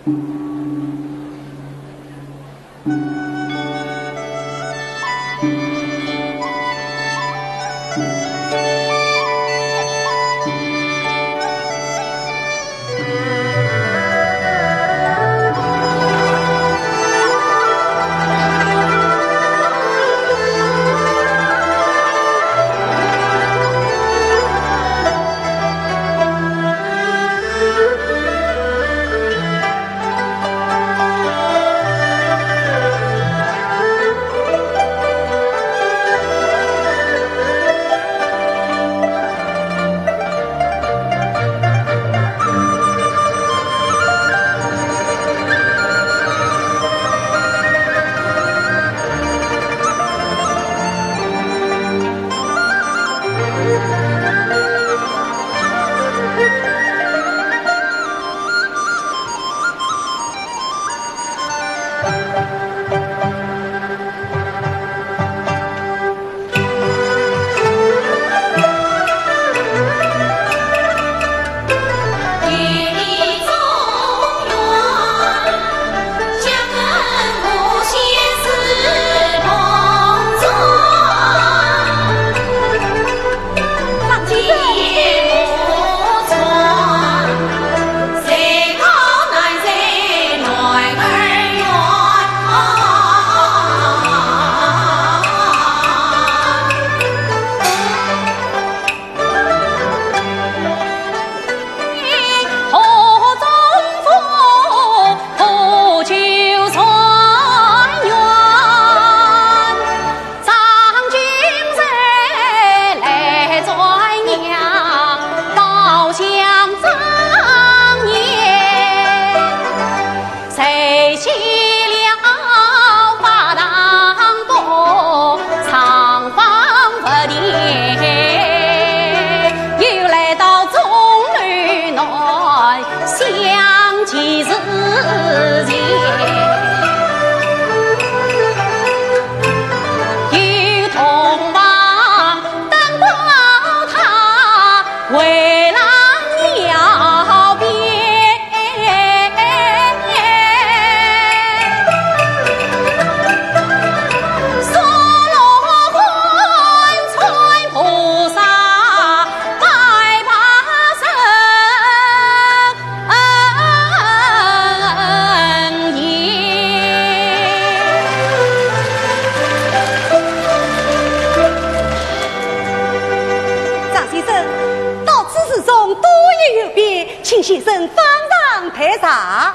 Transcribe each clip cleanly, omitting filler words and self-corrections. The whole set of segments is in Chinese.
请先生方丈台茶。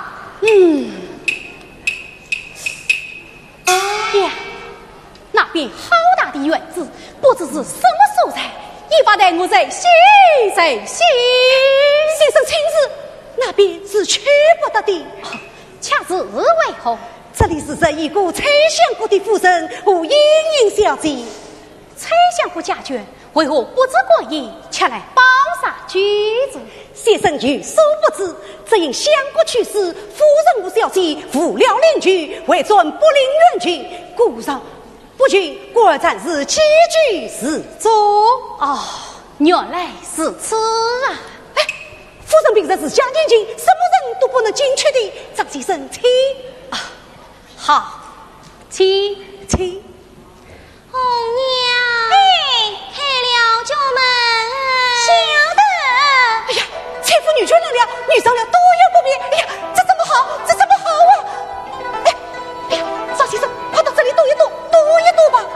呀，那边好大的院子，不知是什么所在，一发带我在西。先生亲自，那边是去不得的。 恰是为何？ 这里是这一个崔相国的夫人和英英小姐。 崔相国家眷为何不知过意，却来包杀举子？ 先生有所不知，只因相国去世，夫人和小姐负了邻居，为尊不领人居，故上不君果然是欺居是作。 哦，原来是此啊！ 哎，夫人平日是讲严谨，什么人都不能进去的。张先生，请啊，好，请。 红娘，开了酒门，晓得。 哎呀，财妇女眷来了，女上了多有不便。哎呀，这怎么好？啊！哎呀，张先生，跑到这里躲一躲吧。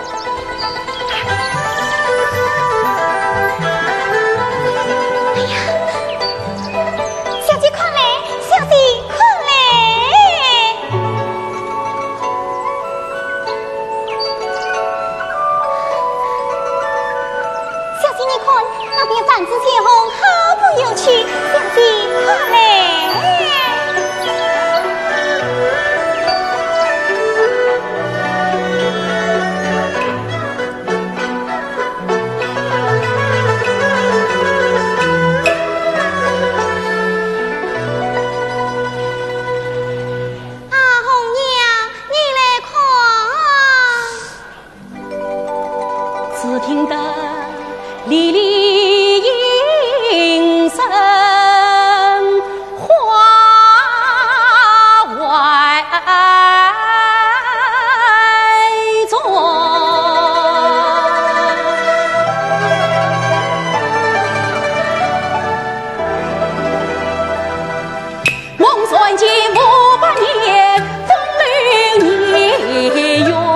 哎呀，小姐快来，小姐快来。小姐你看，那边泛紫千红，好不有趣，小姐快来。 愿见500年风流孽缘。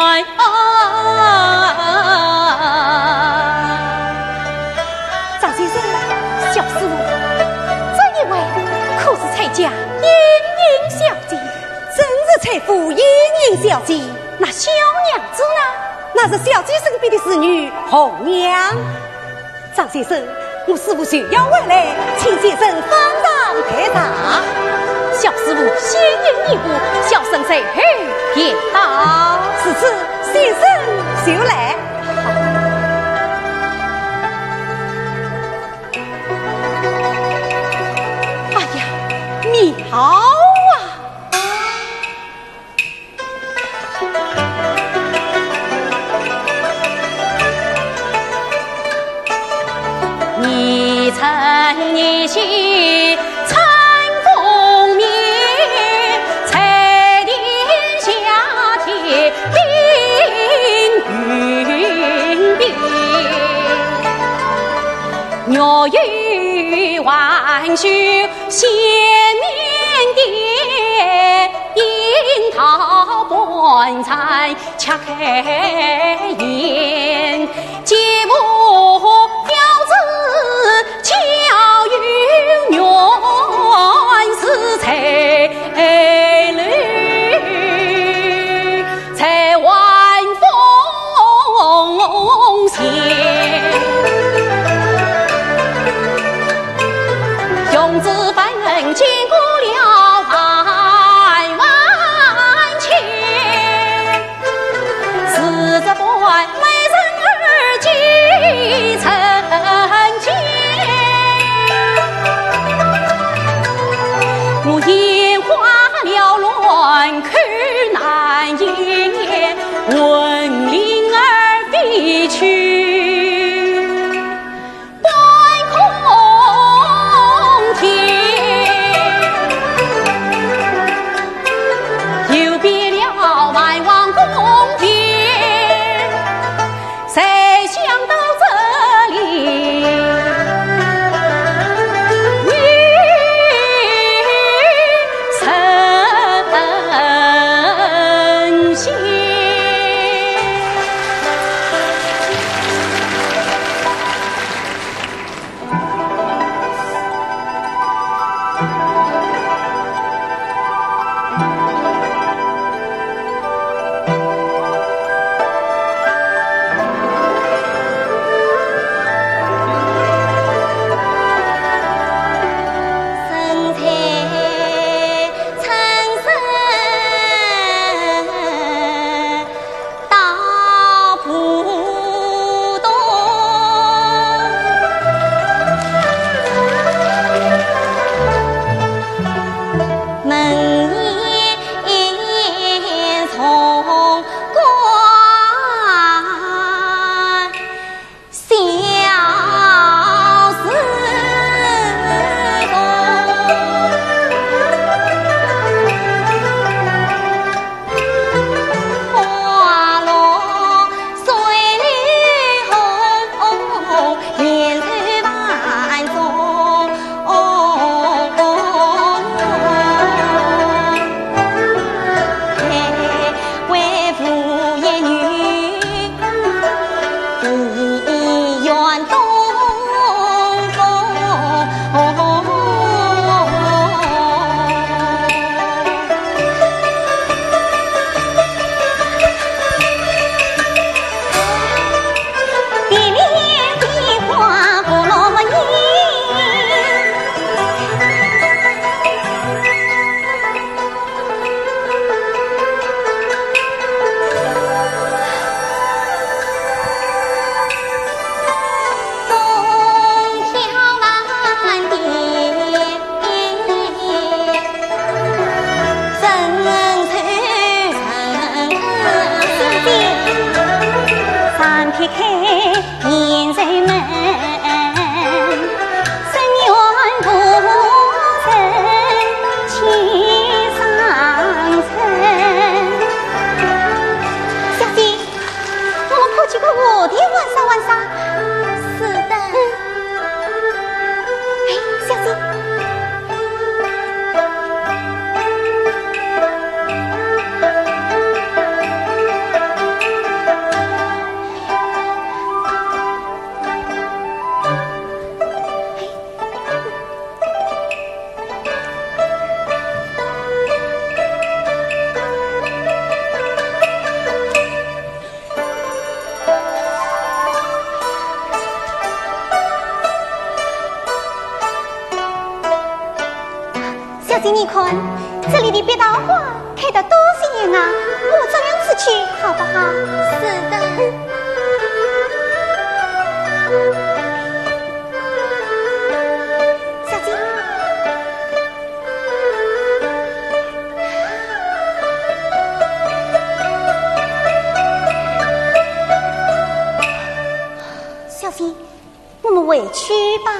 张先生，小师傅， 这一位可是蔡家英英小姐？ 真是蔡夫英英小姐。 那小娘子呢？ 那是小姐身边的侍女红娘。张先生，我师傅需要回来，请先生方丈开茶。 小师傅先应一步，小生随后便到。 此次先生就来。 哎呀，妙啊！你曾一心参风眠，彩电下贴凌云边，鸟语万树见面殿，樱桃半残恰开颜，节目标子巧云原是才侣才晚风闲，用字本见过了万千，死这段美人儿几曾见，我眼花缭乱口难言，闻铃儿飞去半空天，又别了万王宫殿，谁想到这里女神仙。 生财苍生到浦东，门檐从关小事多，花落水里红，莲藕盘中为夫一女一愿东风，地里的花不落叶，东飘蓝靛，真愁人三撇开眼人们，深愿不曾牵上尘。小姐，我们可去个我的玩耍玩耍。是的。哎，小姐， 小姐你看，这里的别桃花开得多鲜艳啊！我这样子去好不好？是的。小姐，小姐，我们回去吧。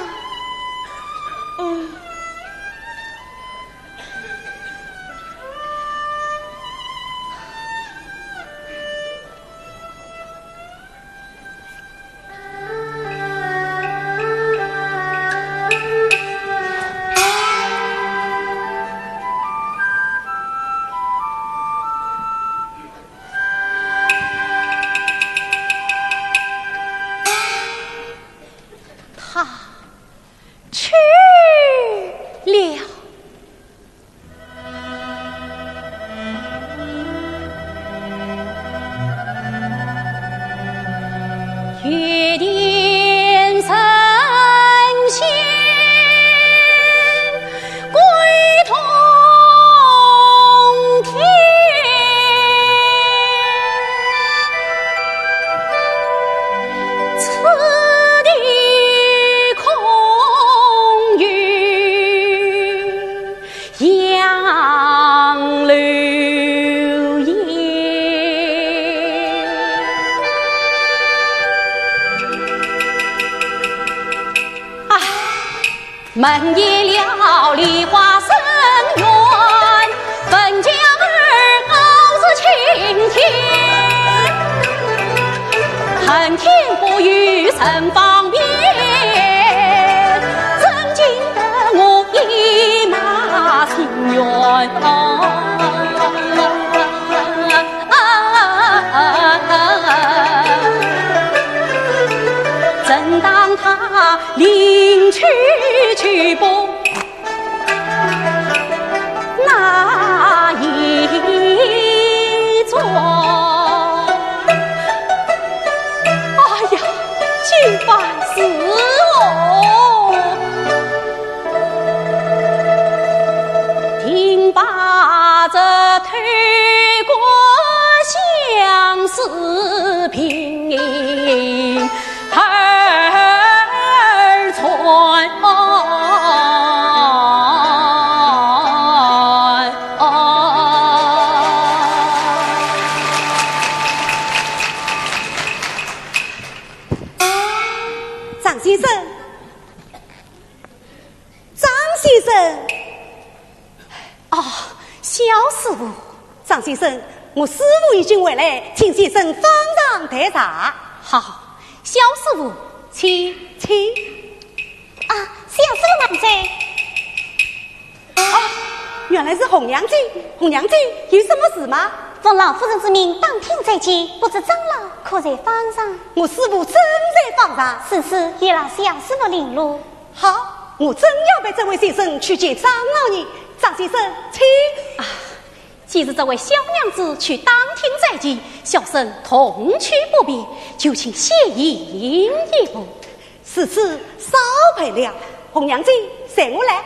门也了梨花生源，分家儿傲视青天，恨天不与曾方便，怎经得我一马情缘？正当他临去不那一桩，哎呀，竟烦死我！听罢这推过相思平。 张先生，我师傅已经回来，请先生方丈台茶。 好，小师傅，请。 啊，小师傅慢走。 啊，原来是红娘子。红娘子，有什么事吗？ 奉老夫人之命，当庭在即，不知长老可在方上？我师傅真在方上。 是，也让小师傅领路。 好，我真要被这位先生去见长老呢。张先生，请。 啊，既是这位小娘子去当庭在即，小生同去不便，就请谢意一步。 此次少陪了，红娘子，随我来。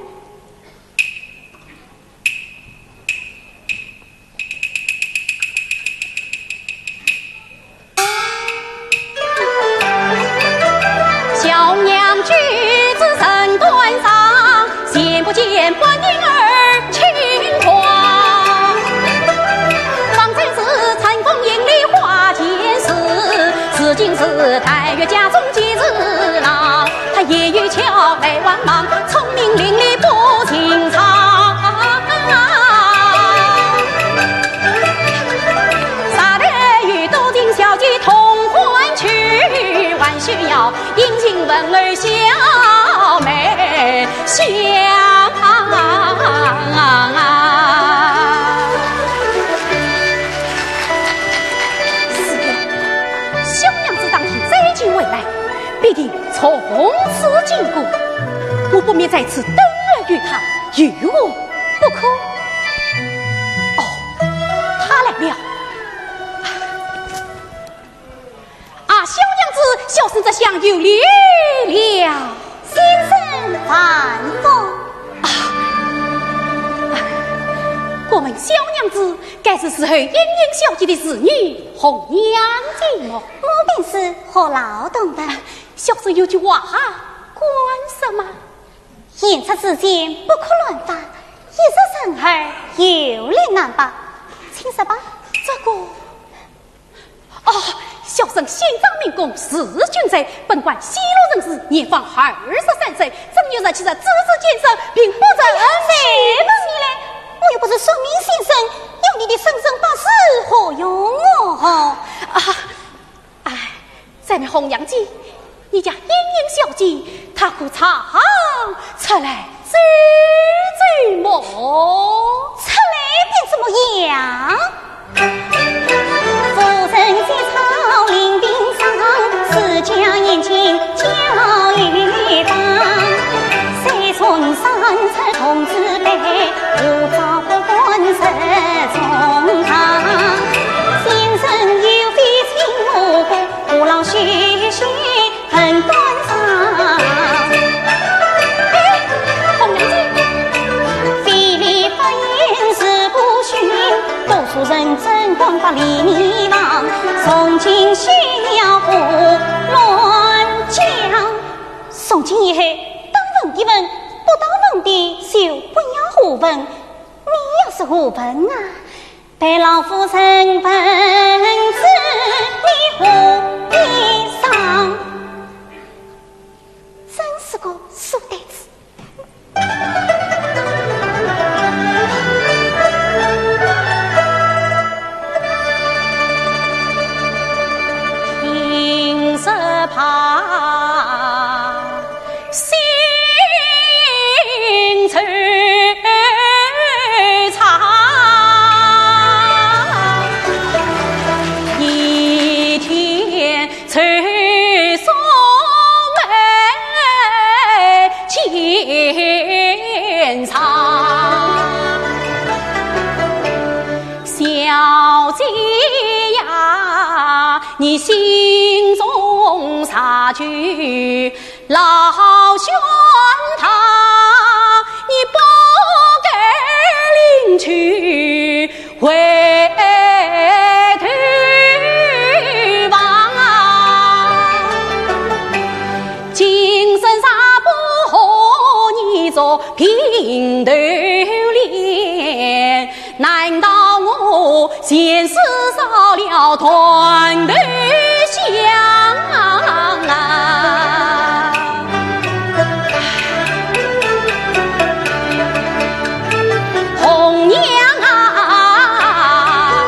小娘举子身端上，见不见观音儿轻狂。方才是参风营里花间事，此今是太岳家中几日郎。他夜雨桥来往忙，聪明伶俐不情长。啥的与都京小姐同欢去，还需要殷勤问儿小妹相小娘子当天再进未来，必定从此禁锢，我不免在此等儿于他，与我不可。哦，他来了。小娘子，小生这厢有礼了。 先生反复。 我们小娘子该是时候英英小姐的子女红娘姐么？ 我便是何劳动的。 小生有句话哈，管什么？ 言出之间不可乱发，一时生儿有理难拔。请说吧。 这个小生心脏民工是军贼，本官西路人士，年方23岁，正有人气的资质建设，并不曾谁问你嘞？我又不是算命先生，要你的生辰八字何用我？ 在那红娘姐，你家英英小姐，她可常出来走走么？ 出来便怎么样？夫人在草林边上，自家年轻教育方。谁从三尺童子辈，无招婚十中堂。先生有非亲母故，父老许许很端详。 红娘姐， 非礼发言是不逊，多数人真光把礼仪忘，从今需要胡乱讲。从今以后，当问的问，不当问的就不要胡问。你要是胡问啊，待老夫身本子，你胡一上，真是个书呆子。 听是怕心惆怅，一天愁锁眉牵肠，小姐呀，你心中察觉老玄堂，你不给领去回头望，今生啥不和你做平头脸？难道我前世少了团头香啊？红娘啊，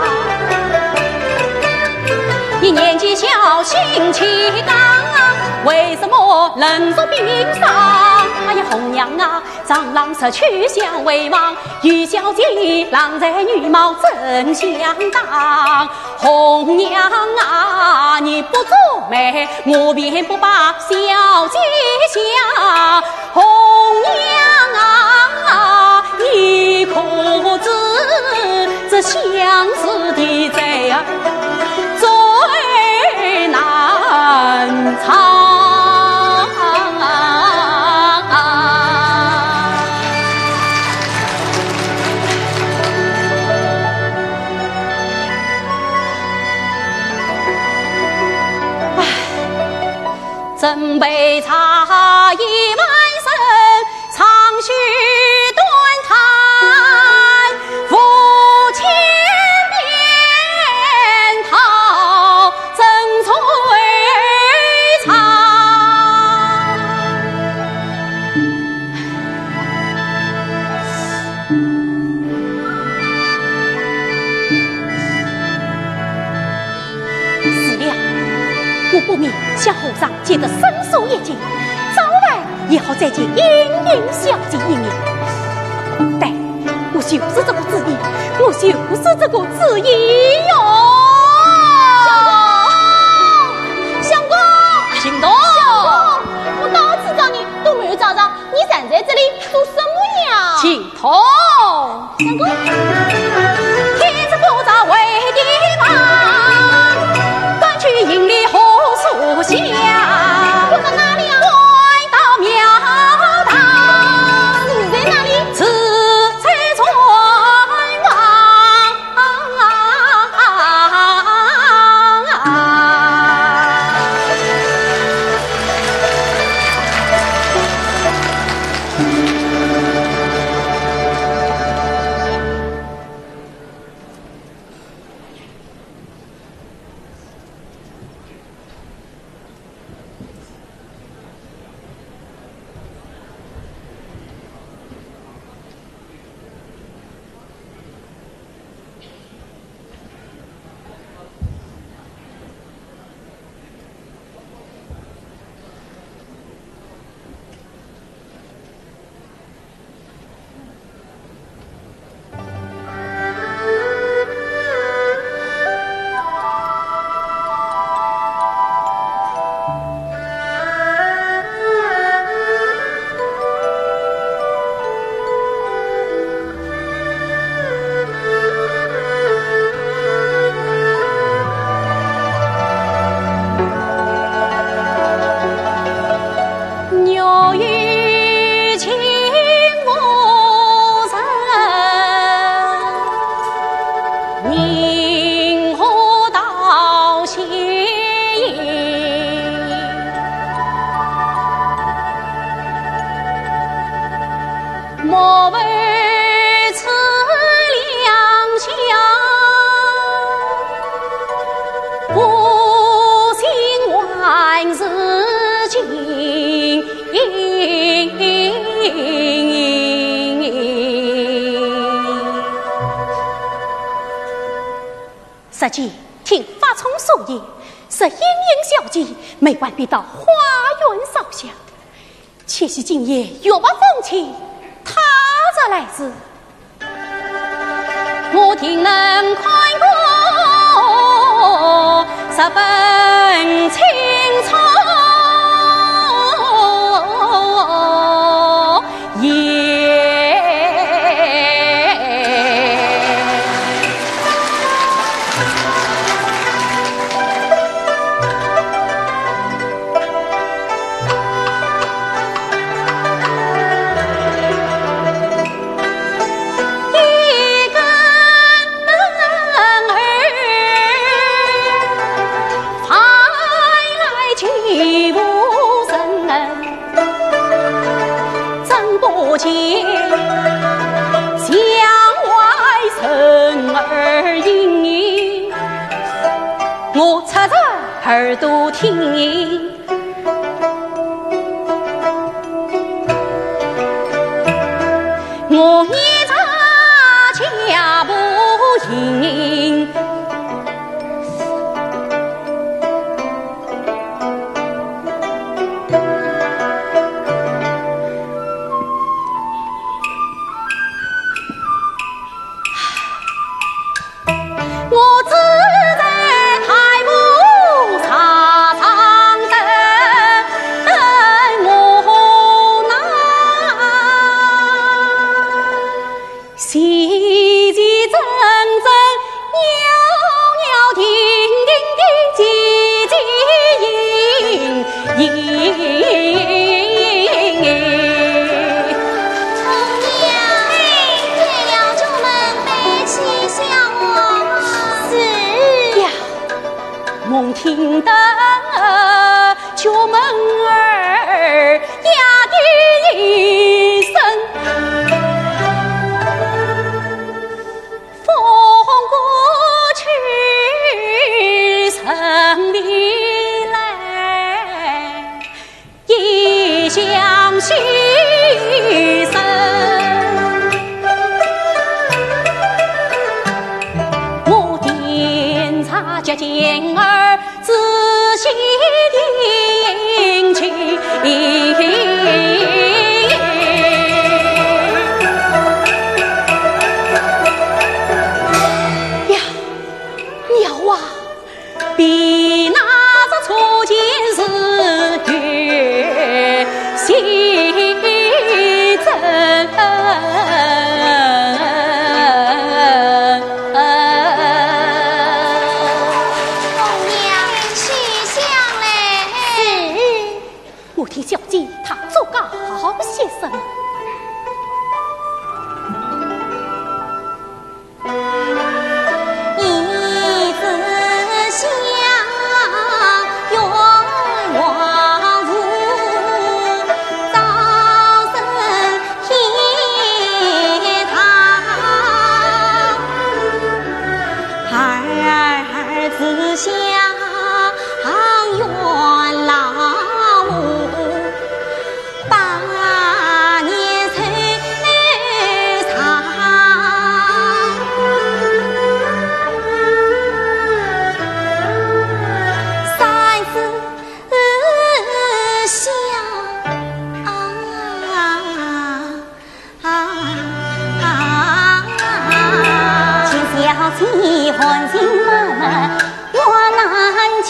你年纪小，性气刚，为什么冷若冰霜？哎呀，红娘啊，长郎失去相为忘，与小姐郎才女貌真相当。红娘啊，你不作美，我便不把小姐想。红娘啊，你可知这相思的贼儿最难藏？斟杯茶一满身，长须短叹，抚千遍讨真摧残。死了，我不免向后上借得伸手一见，早晚也好再见英英小姐一面。但我就是这个旨意，我就是这个旨意哟。相公，行动！ 我到处找你都没有找着，你站在这里做什么呀？ 请同相公， 天子不早为地方，赶去营里何处下？ 我到哪里啊？ 快到庙堂， 你在哪里？ 此才传闻。 实际听法聪所言，是英英小姐没完必到花园烧香，且是今夜月半风起，他则来自。我听能宽过十分青草耳朵听，我念着脚步音，我自在台步。听得旧门儿呀的一声，风过去城里来，一响细声，我点茶脚尖儿仔细听清呀，鸟啊，比那个初见时月细真。小姐，她做个好先生。 一枝香，愿望无，早生天堂。儿子想愿老。喜欢情妈妈，我难讲。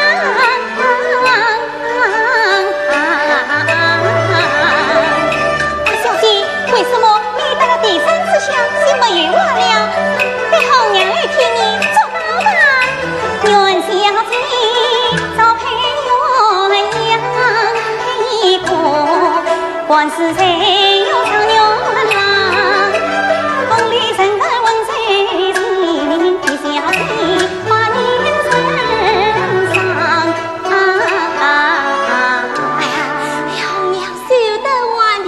小姐，为什么你到了第三次相心不与我了？给后娘来替你做保吧。愿小姐早配鸳鸯一个，官司谁有长女郎？宫里人儿问谁？小姐，把你身上，哎呀，后娘休得顽皮。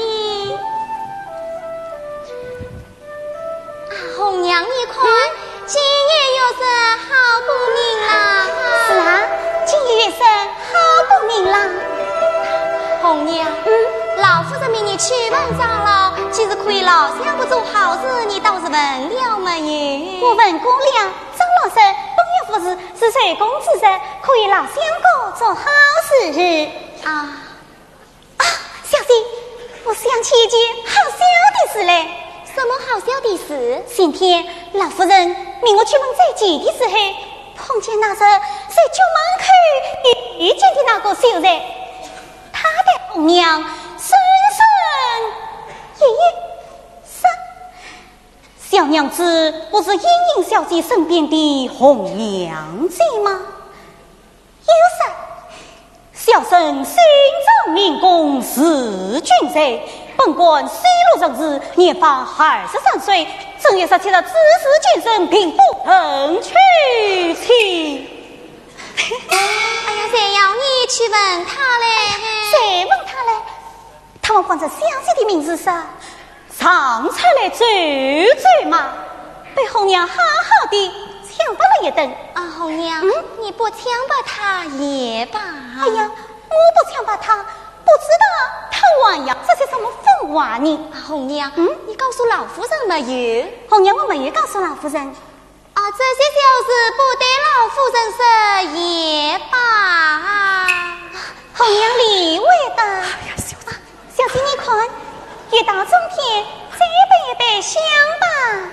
红娘你看，今夜月色好不明朗。是啊，今夜月色好不明朗。红娘，老夫子命你去问长老，其实可以老相不做好事，你倒是问了没有？我问过了，长老好生，本院夫是随公之人，可以老相公做好事啊！小姐，我想起一件好笑的事来。 什么好笑的事？ 前天老夫人命我去问在姐的时候，碰见那日在酒门口遇见的那个秀人，她的红娘深深小娘子不是英英小姐身边的红娘子吗？有啥？小生心中明公是君贼，本官西路人士，年方23岁，正月17日知识健身，并不能娶妻。 哎呀，谁要你去问他嘞？ 谁问他嘞？他们放在小姐的名字上，唱出来追嘛，被红娘好好的抢到了一顿。 啊，红娘，你不强把他也罢。 哎呀，我不强把他，不知道他玩呀这些什么疯话呢？ 红娘，你告诉老夫人没有？ 红娘，我没有告诉老夫人。 啊，这些小事不得老夫人说也罢。 红娘理会的。哎呀，小姐你看，月到中天，这杯香吧。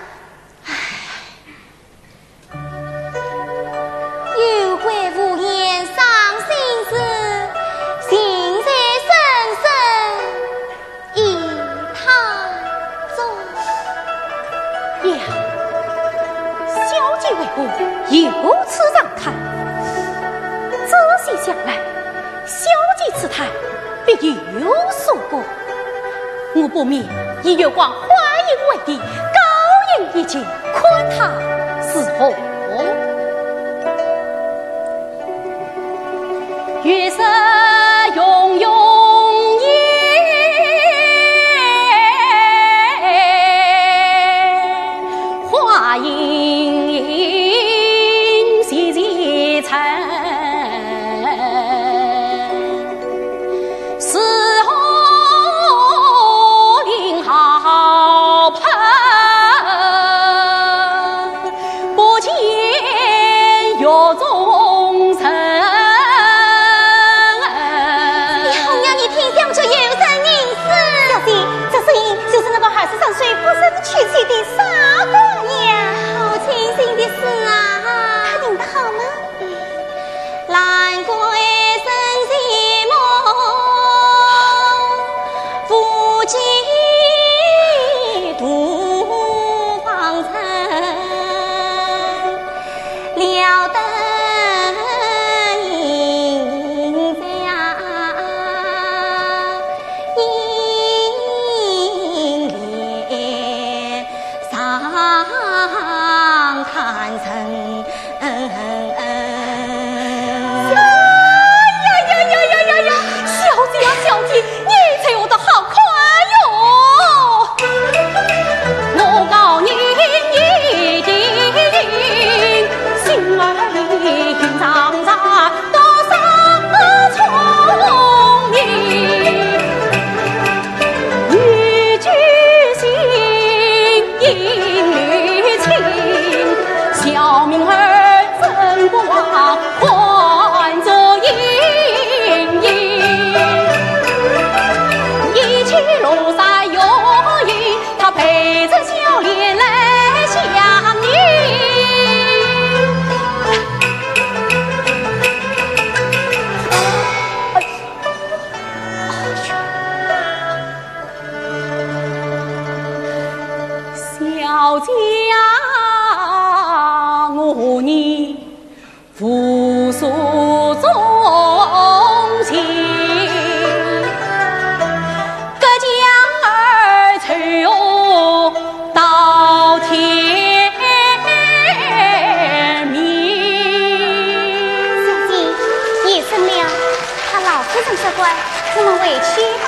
有鬼无言伤心事，心在深深一他中。 呀，小姐为何有此让看？仔细想来，小姐此态必有所过。我不免以月光欢迎为敌，高迎一见，看他是何？月色永永夜，花影影细细沉。四河林好喷，不见月中神。 23岁不生娶妻的傻姑娘， 好庆幸的事啊！ 她领得好吗？ 兰桂生西梦，夫妻独芳尘，了得这么委屈吧？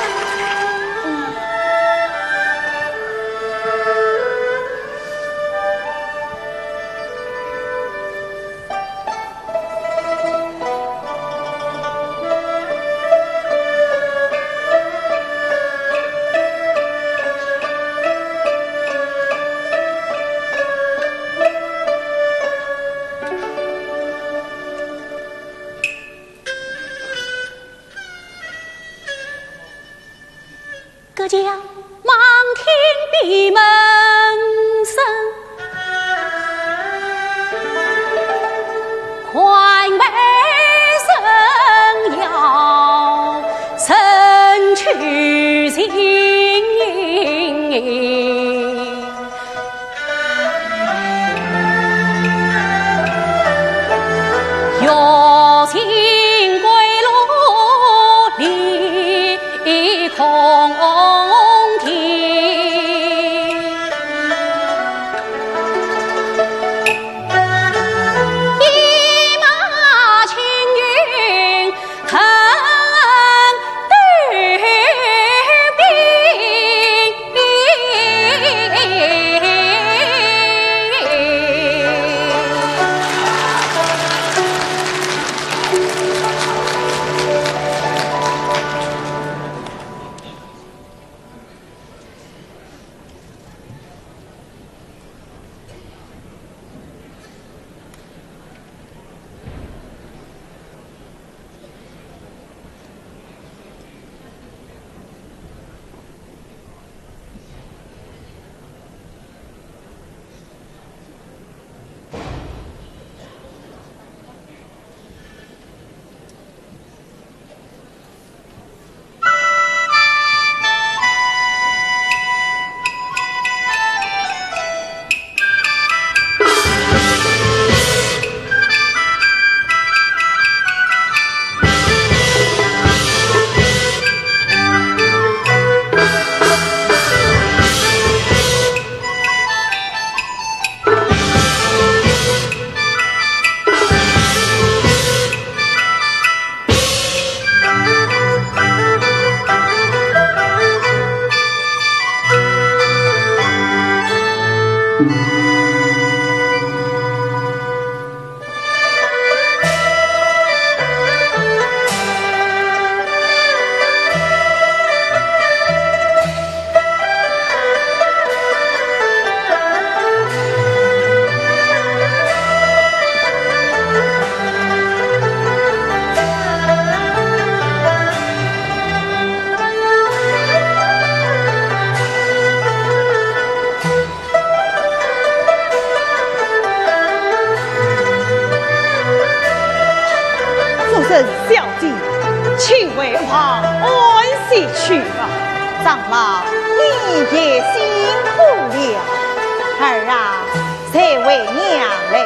小弟请为王安息去吧。长老，你也辛苦了。儿啊，谁为娘嘞？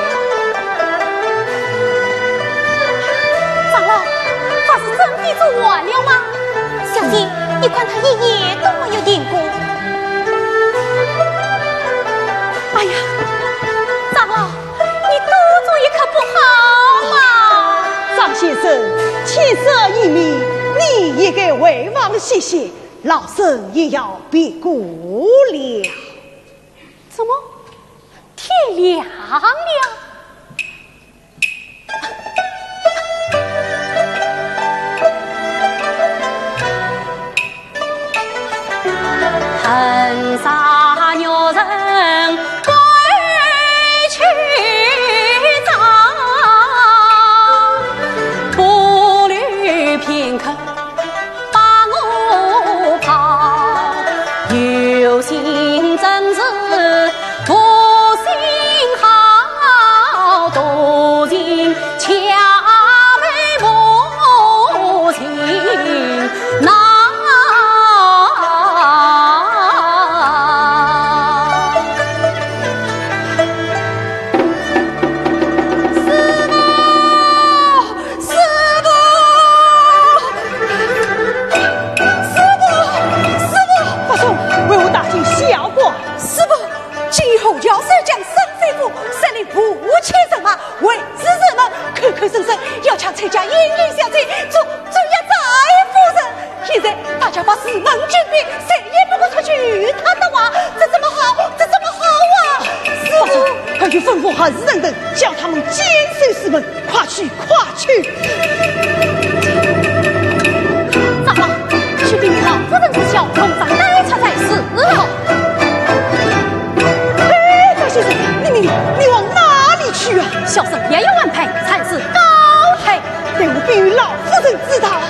长老，他是真的做完了吗？小弟，你看他一夜都没有停过。 哎呀，长老，你多做也可不好嘛。 张先生，天色已明，你也该为王歇歇，老身也要别过了。 怎么天亮了？恨杀牛人归去早，步履片刻把我跑，有心真是多心好，多情巧美无情难。 口声声要抢崔家英英小姐做压寨夫人，现在大家把四门军兵，谁也不敢出去他的话，这怎么好？这怎么好啊？师父，快去吩咐哈士人等，叫他们坚守四门，快去快去！ 长老，去禀老夫人知晓，弄上奶茶才是了。 哎，大先生，你往哪里去啊？ 小生也有安排，才是高配， 待我必与老夫人知道。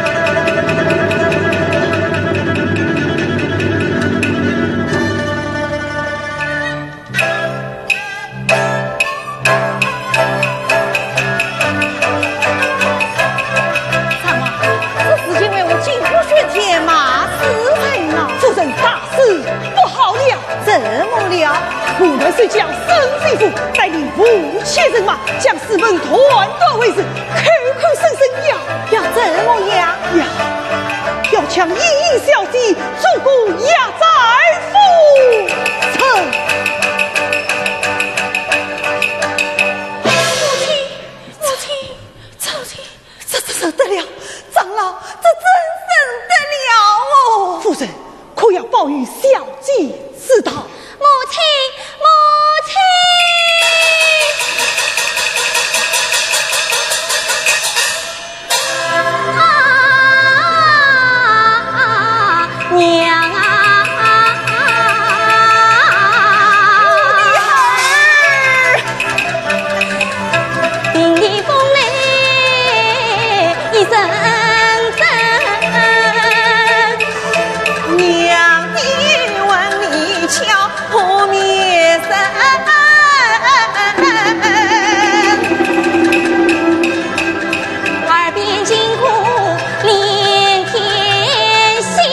长老，这事情为我进虎穴天马是人啊！夫人大事不好了，怎么了？古人虽将生媳妇带领5000人马，将四门团团围住，口声声要怎么样？要抢英英小姐做个压寨夫人。母亲，这得了，长老，这真得了哦！夫人，可要报与小姐知道。 母亲。 娘啊，顶礼风雷一阵阵， 娘的问你瞧破灭身， 耳边金鼓连天响。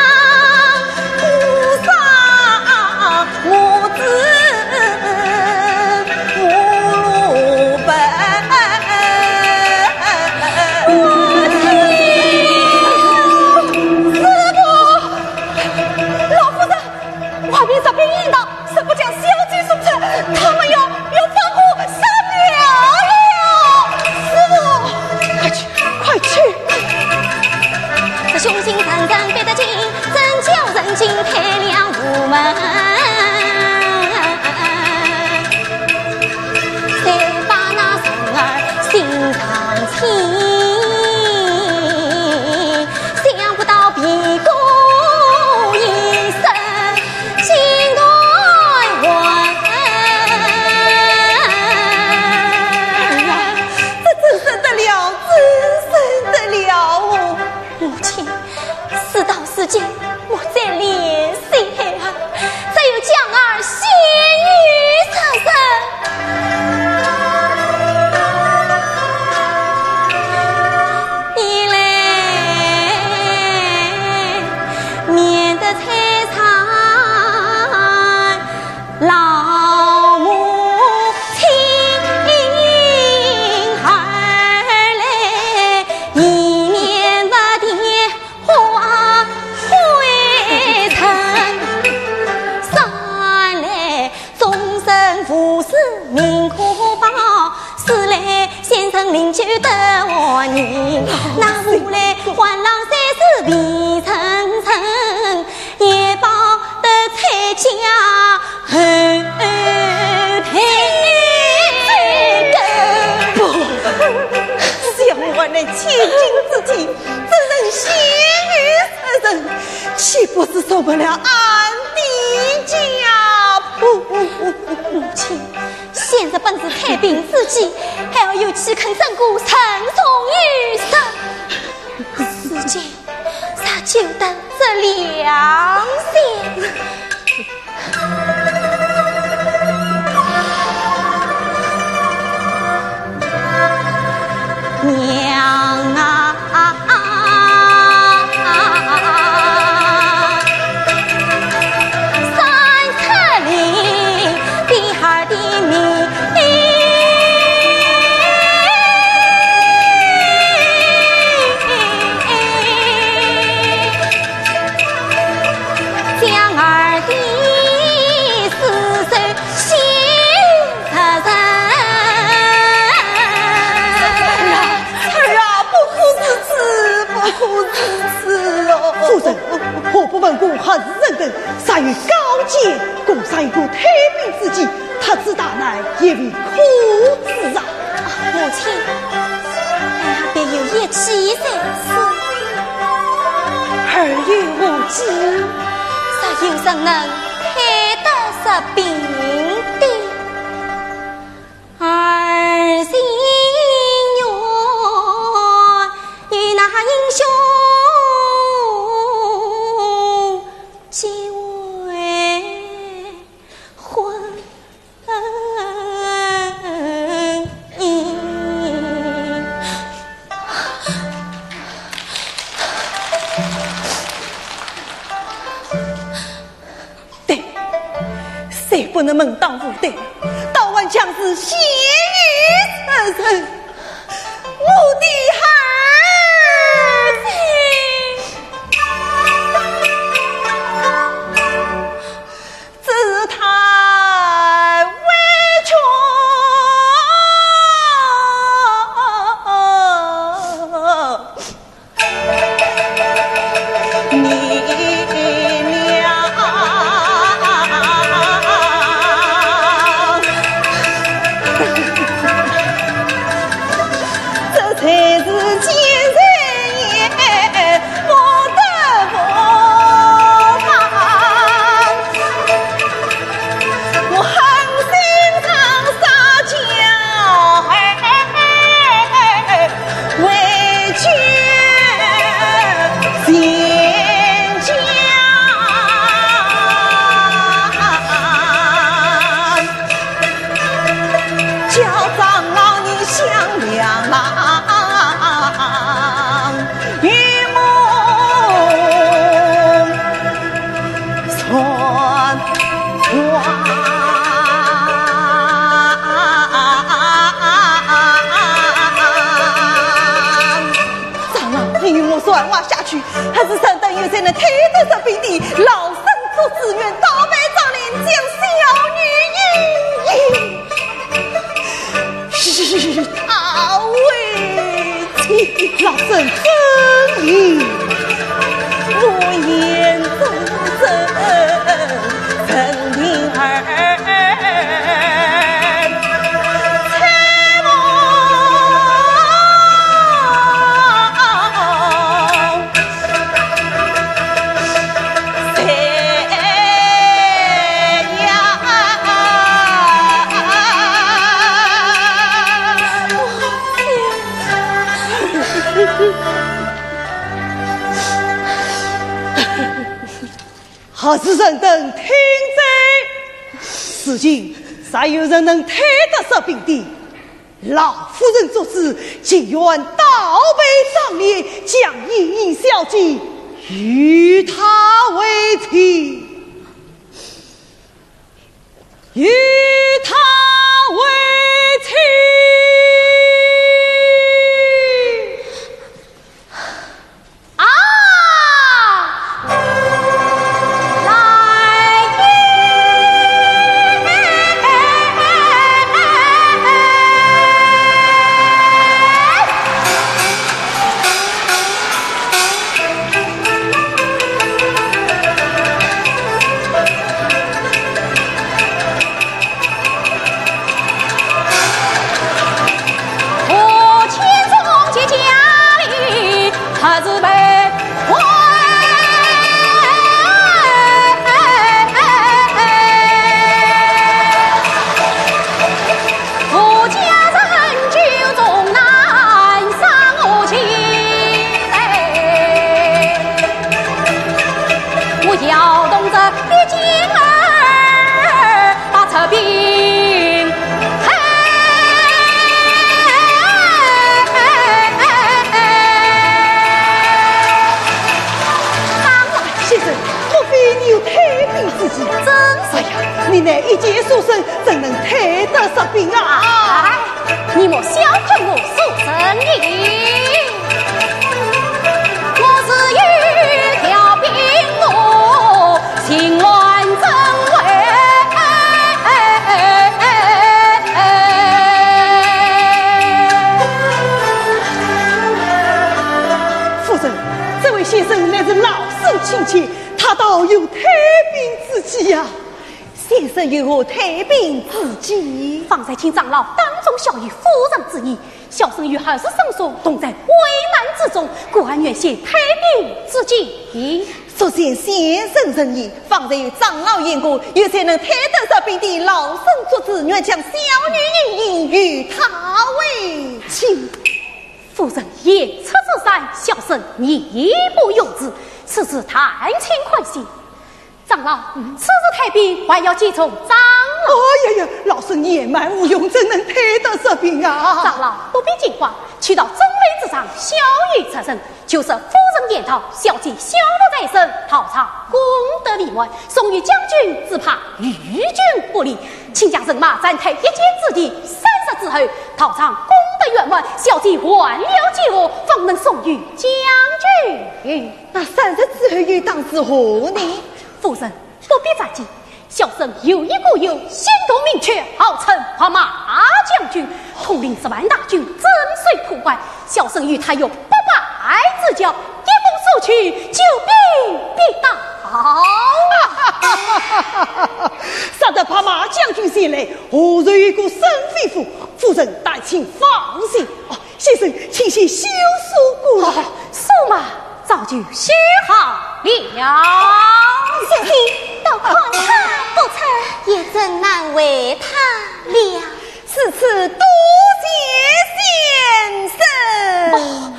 雄心坦荡憋得紧，真叫人惊开了午门。 生父死命可报，死来先生邻居得我你，那无来还郎三世皮层层，也报得彩家后配不，想我那千金之体，怎能惜于世人？岂不是受不了俺的家谱？ 母亲，现在本是太平之际，还要有岂肯真顾陈重于生？世间啥就等这良心。娘啊！ 夫人，何不问过何是人等？杀于高洁，共杀一个太平之计，他之大难也为可知啊！ 母亲，还别有一计在此， 儿有无计？ 啥有谁能配得上兵的？儿心愿与那英雄结为婚姻。 对，谁不能门当户对？早晚将是血雨深深，我的儿子，自太委屈你。还是上等有才能推得上兵的，老身做志愿，倒背张脸将小女迎。他为妻，老身分意，我言忠贞，曾听儿。何是人等听在？此今尚有人能推得上兵的？老夫人做事，情愿倒背张脸，将莹莹小姐与他为妻，与他为妻。 来那一介书生怎能推得上兵啊？ 哎，你莫小看我书生意，我是一条兵马，心乱真伪。 夫人，这位先生乃是老生亲戚，他倒有退兵之计呀。先生有何退兵之计？ 方才听长老当众小于夫人之意，小生与还是生疏，同在危难之中，故俺愿献退兵之计。 首先先生仁义，方才有长老言过，有才能退得上兵的老生做主，愿将小女人引与他为妻。 夫人言出之善，小生义不容辞，此事谈情宽心。长老，此次退兵还要继从长老。 哎呀呀，老身野蛮无用，怎能退得上兵啊？ 长老不必惊慌，去到钟楼之上，小雨出声，就是夫人言道，小姐消落在身，逃场功德力外，送与将军，只怕与君不利，请将人马暂退一箭之地，30之后逃场功德圆满，小姐还了计我，方能送与将军。 那30之后又当是何呢？ 夫人不必着急，小生有一股有心头明确，号称花马将军，统领10万大军，征遂破关。小生与他有不败之交，一鼓作去，救兵必到。 杀得怕马将军前来，何然一个生非妇？夫人但请放心。先生，请先休书过来。 驷马早就写好了。 小姐都看他不成，也真难为他了。 此次多谢先生。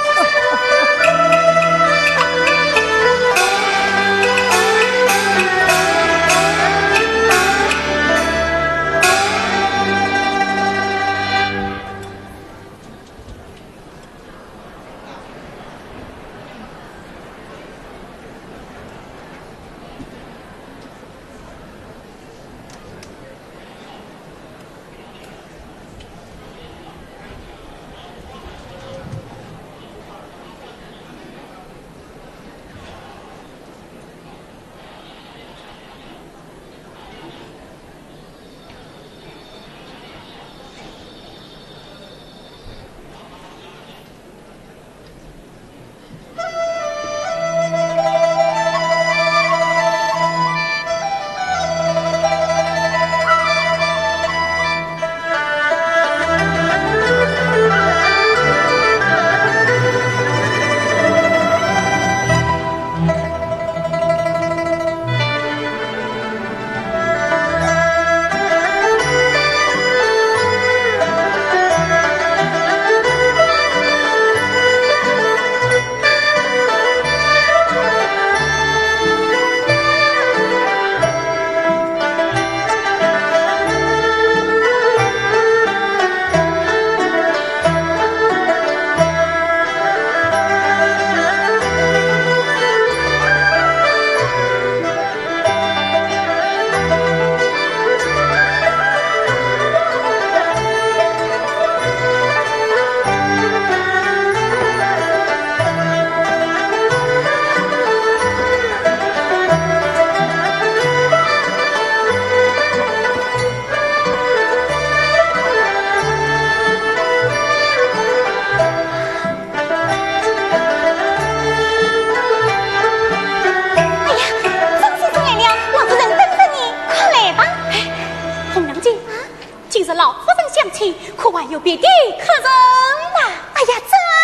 可还有别的客人呐？ 哎呀，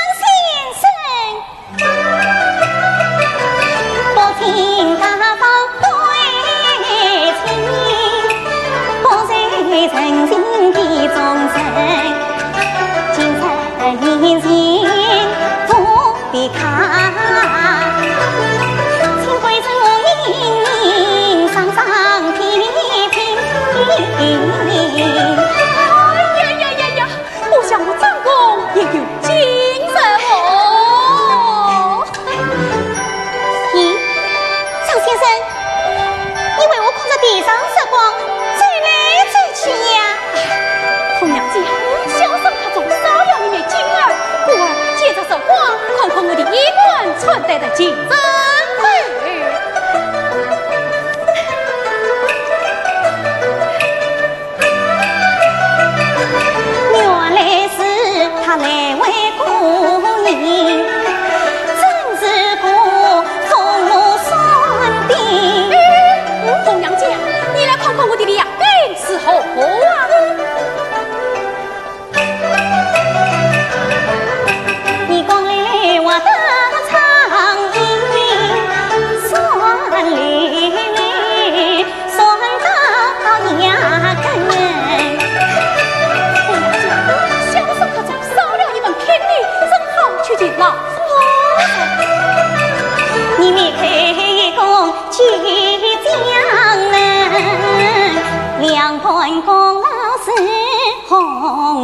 张先生，不听大方对情，不随诚心的众生，今日言行不必看，请归正应上上批评。 我张公也有精神哦。 咦，张先生，你为我靠在地上射光，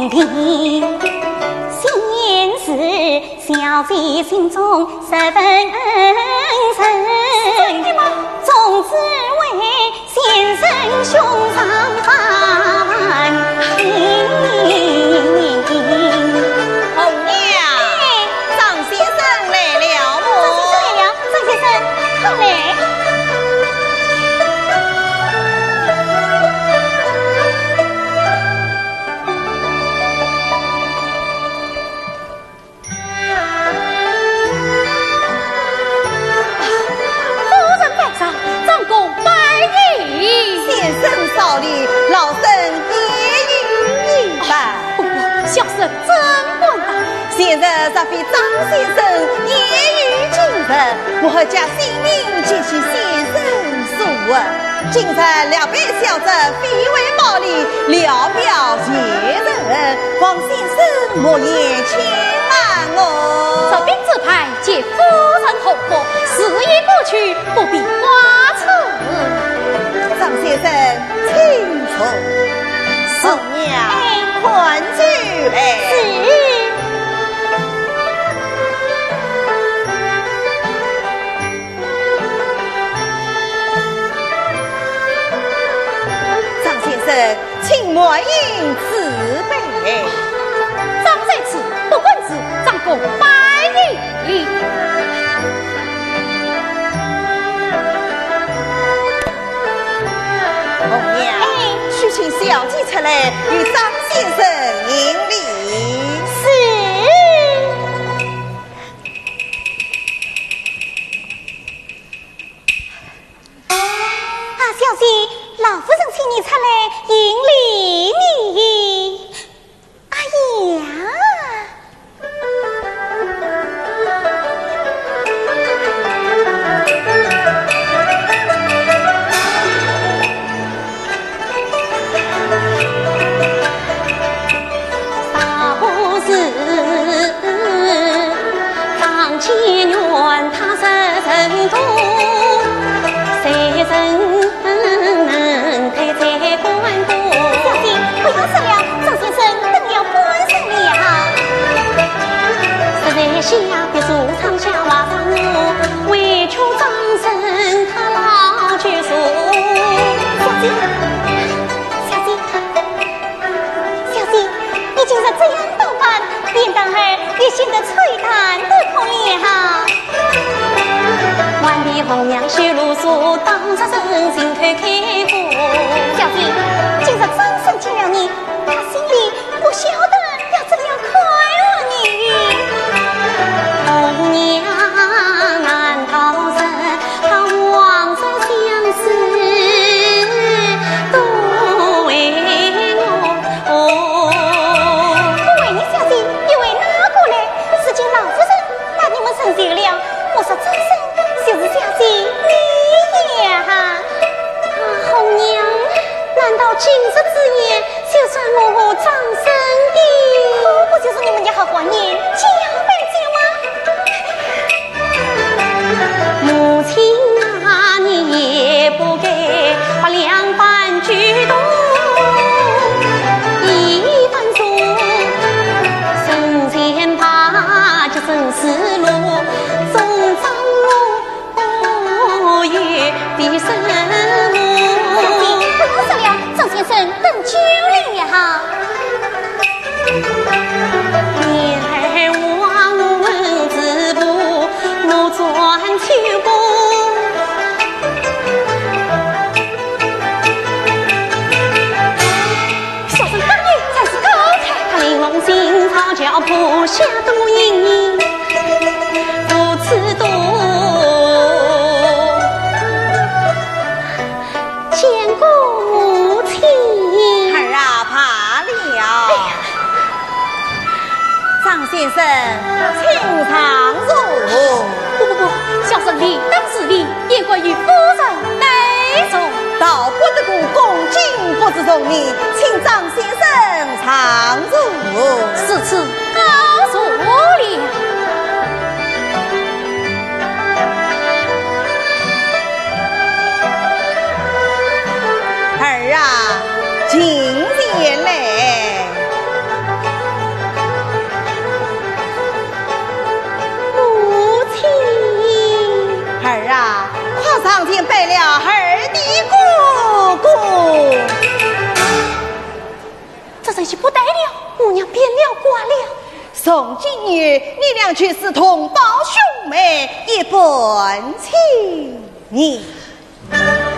皇帝。先是小姐心中十分深，从此为先生胸上放心。 红娘，张先生来了么？ 张先生，快来！ 先生少礼，老身也予明白。 不过小生真管道， 现在若非张先生言语谨慎，我会将性命寄去先生所问。今日两位小姐非为毛利，聊表前人，望先生莫言轻慢我。 这兵之派借夫人后果，事已过去，不必花痴。 张先生，请坐。红娘，困酒来。张先生，请莫因自卑。 张在此，不管子，张公百里。 红娘，去请小姐出来与张先生迎礼。 小姐，老夫人请你出来迎礼你。哎呀！大不是当前愿他十成多，谁人能配在关公？小姐，不要说了，张先生等了官升了。实在下别墅长下瓦上我，委屈张生他老去说。小姐，你今日这样打扮，便当儿也显得璀璨得可了。万里红娘雪露宿，当着人心开开过。小姐，今日张生见了你，他心里不晓得要怎样快乐你。红娘难逃生，他望着相思，都为我。不为你小姐，又为哪个嘞？是今老夫人把你们成就了。我说张生就是小姐你呀。红娘，难道今日之夜就算我张生的？不就是你们家好欢颜交杯酒吗？母亲啊，你也不该把两半举动一番说，生前怕就生死路，终张路月的生路。不要说了，张先生等久了也好。年儿望文字部，我转秋波。小生当年才是高才，他玲珑心草脚谱下多阴，如此多。见过母亲。 儿啊，怕了。张先生，请常坐。 不，小生理当自理，也归于夫人内重。 道不得故恭敬不知从你，请张先生常坐。 是此高坐了。 儿啊，今天来， 上前拜了儿的姑姑。 这真是不得了，母娘变了卦了。 宋今日你俩却是同胞兄妹，一本情义。 呀，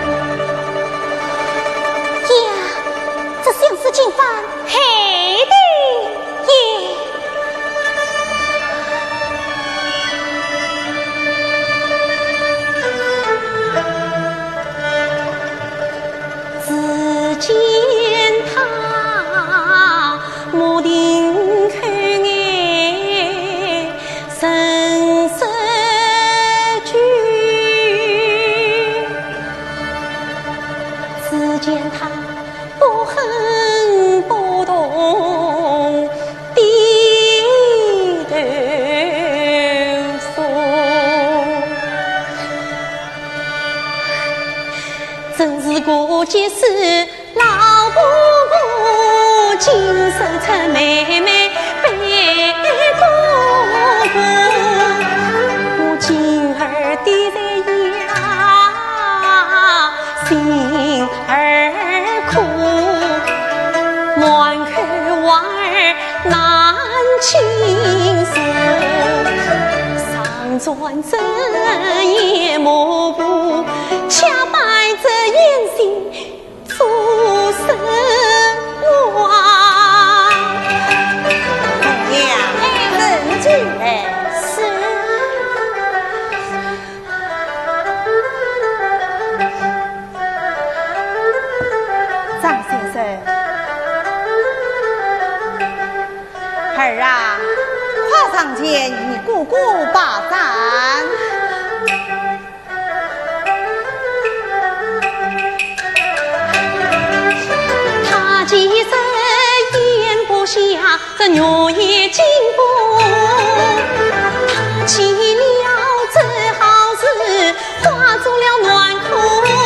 这像是进犯黑的耶！只见他目定看眼，神色惧。只见他不哼不动，低头说：“真是过节时老姑姑，今生出妹妹背姑姑，我今儿的在呀，心儿苦，满口话儿难倾诉，上转这夜模糊，恰摆着眼睛出神话。 娘，冷静是张先生，儿啊，快上前与姑姑把盏。 他既然咽不下这肉也进补，他起了这好事，化作了暖哭。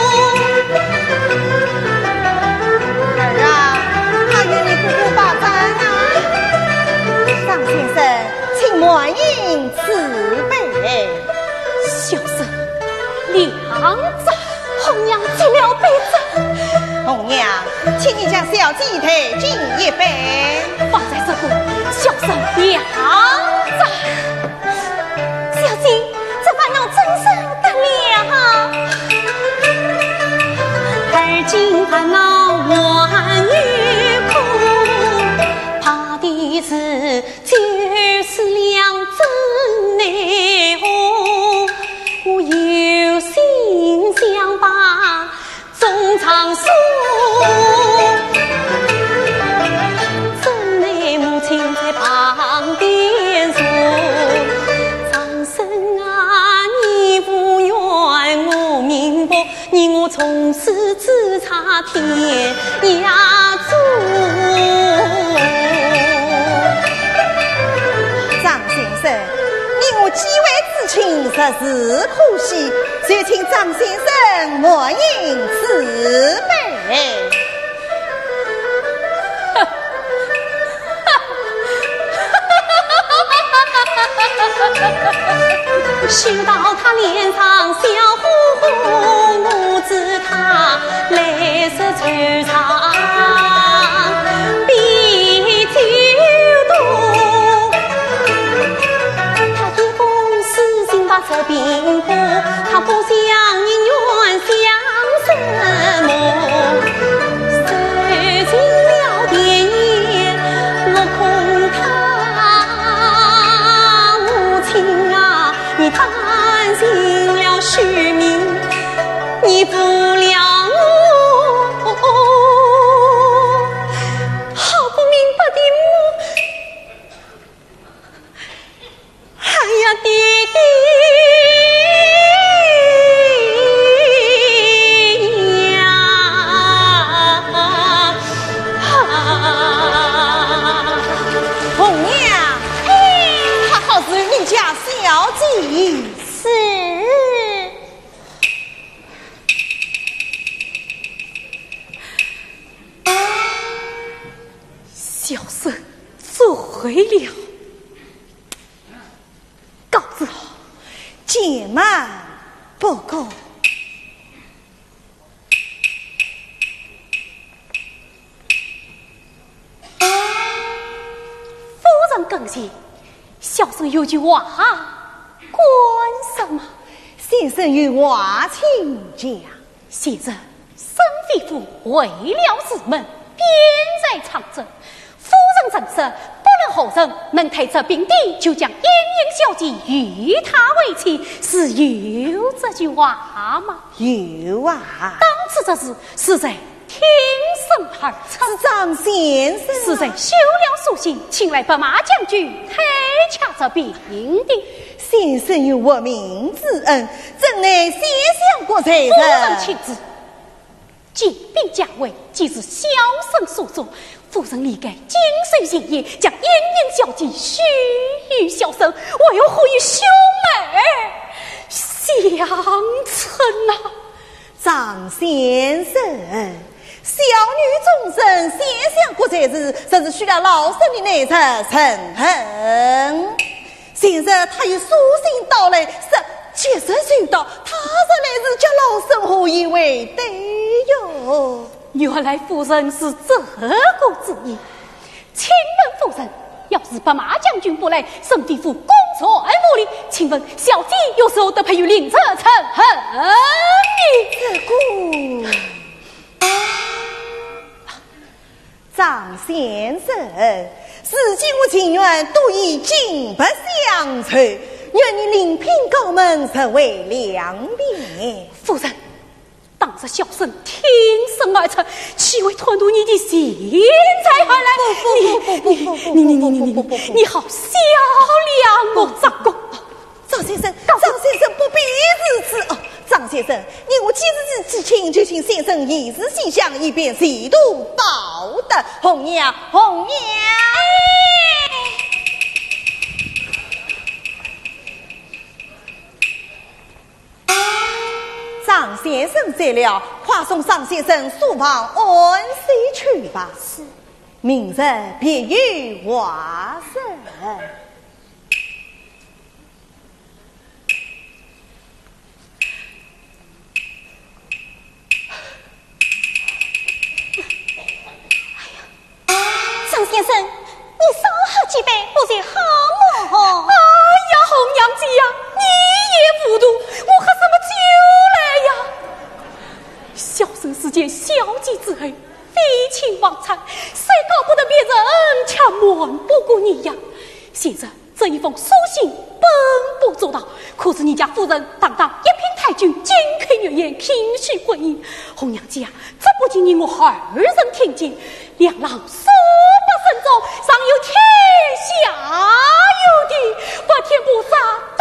儿啊，他与你姑姑把盏啊。张先生，请满饮慈悲。 小生两盏，红娘接了杯盏， 红娘，请你将小鸡抬进一杯。 放在这里，小生两盏。小姐，这烦恼真受得了？而今烦恼万语苦，怕的是就是两真内红。我有心想把衷肠诉，真内母亲在旁边说：“长生啊，你不怨我明白，你我从此只差天涯阻。” 张先生，因我既为之情，实是可惜，就请张先生莫饮慈悲。 嗅到他脸上笑乎乎，我知他来势惆怅，比酒多。他一封私信把这并过，他不想人缘想什么，受尽了电言，我恐他母亲啊，你担心了虚名，你负了我好不明白的母。哎呀，爹爹呀！ 红娘，他好是人家小姐。 是。小生做回了，告辞。 且慢不够。 生前，小生有句话关什么？ 先生有话请讲。 现在沈飞夫为了子门，便在长征，夫人正色，不论后人能推测并地，就将燕燕小姐与他为妻，是有这句话吗？ 有啊。 当此这事是在听审而成。 张先生是在修了书信，请来白马将军推洽这并定。 先生有我命之恩，怎奈先想过才夫人请旨，简并价位，即是小生所作。夫人理该精髓行业，将燕燕小姐许与小生，我又何以兄妹相称啊？ 张先生，小女终身先想过才是，这是需要老身的内策陈衡。现在他有书信到来，确实寻到，他这来是叫老身何以为对哟？ 原来夫人是这个主意。请问夫人，要是白马将军不来，沈地府公传无力，请问小姐有时候得配于领着陈衡这个张先生，事今我情愿都已经不相随，愿你另聘高门，成为良便。 夫人，当着小生挺身而出，岂为团夺你的钱财而来？你好小量我张公。 张先生不必如此哦。张先生，你我今日之请，就请先生一时心想，以便细度报答。红娘，张先生在了，快送张先生书房安息去吧。是，明日便于华生。 张先生，你少喝几杯，不是好么？ 哎呀，红娘子呀，你也糊涂，我喝什么酒来呀？小生是件小姐之恩，非亲忘产，谁搞不得别人却瞒不过你呀？现在这一封书信本不周到，可是你家夫人堂堂一品太君，金口玉言，平许婚姻。红娘子啊，这不仅你我二人听见，两郎数不胜众，上有天下有地，不天不杀都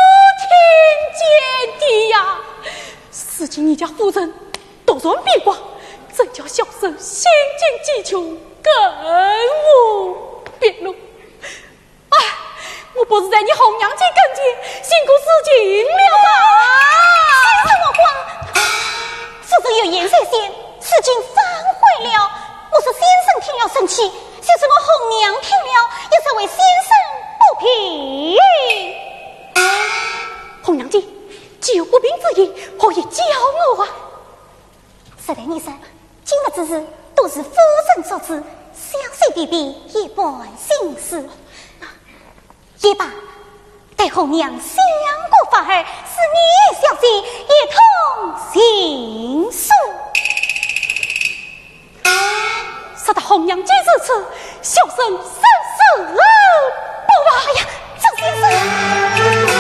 听见的呀。事情你家夫人都算别光，怎叫小生心境急求，更无别路。哎，我不是在你红娘姐跟前辛苦事情了吗？ 什么话？夫人有言在先，事情反悔了。我说先生听了生气，就是我红娘听了，也是为先生不平。 红娘姐，既有不平之意，何以教我啊？ 是的，你说今日之事都是夫人所知，小姐弟弟一般心事。也罢，待红娘想过法儿，是你小姐也同行书。 杀得红娘姐之此，小生生死不忘。 哎呀，张先生。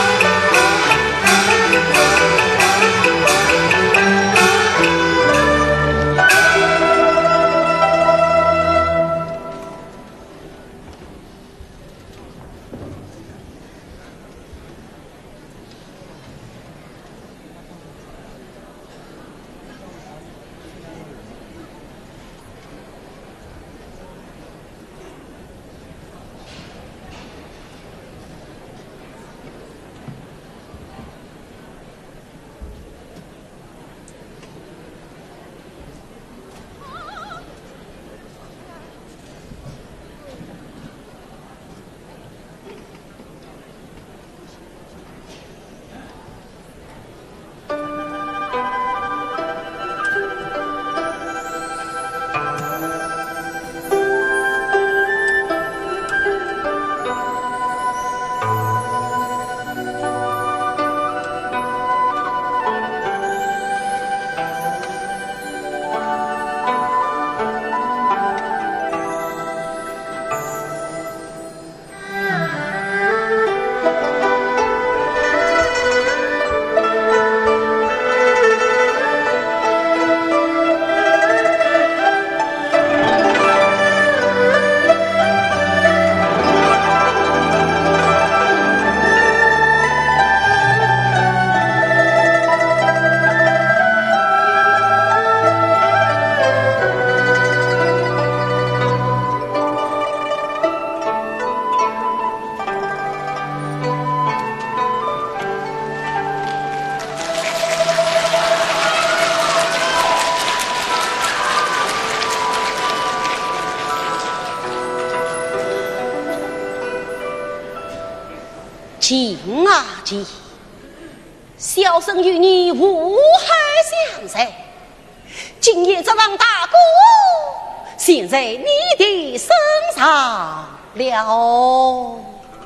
情啊情，小生与你无害相识，今夜这让大哥陷在你的身上了。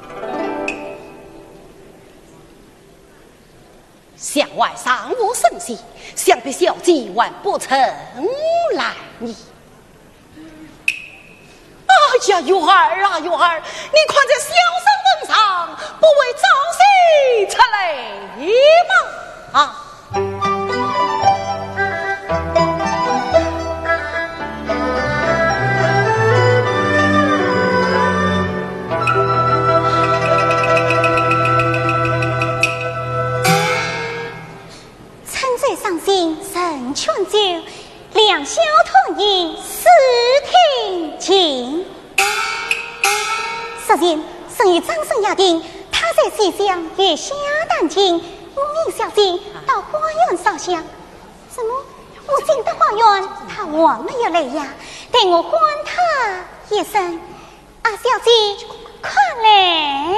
向外尚无声息，想必小姐还不曾来你。哎呀，玉儿啊，玉儿，你看在小生份上，不为朝夕出来吗？啊！ 沉醉伤心胜劝酒，两小同饮四听情。昨日生于张生雅定，他在西厢月下弹琴，我引小姐到花园烧香。怎么我进到花园，他还没有来呀？待我唤他一声，啊，小姐快来！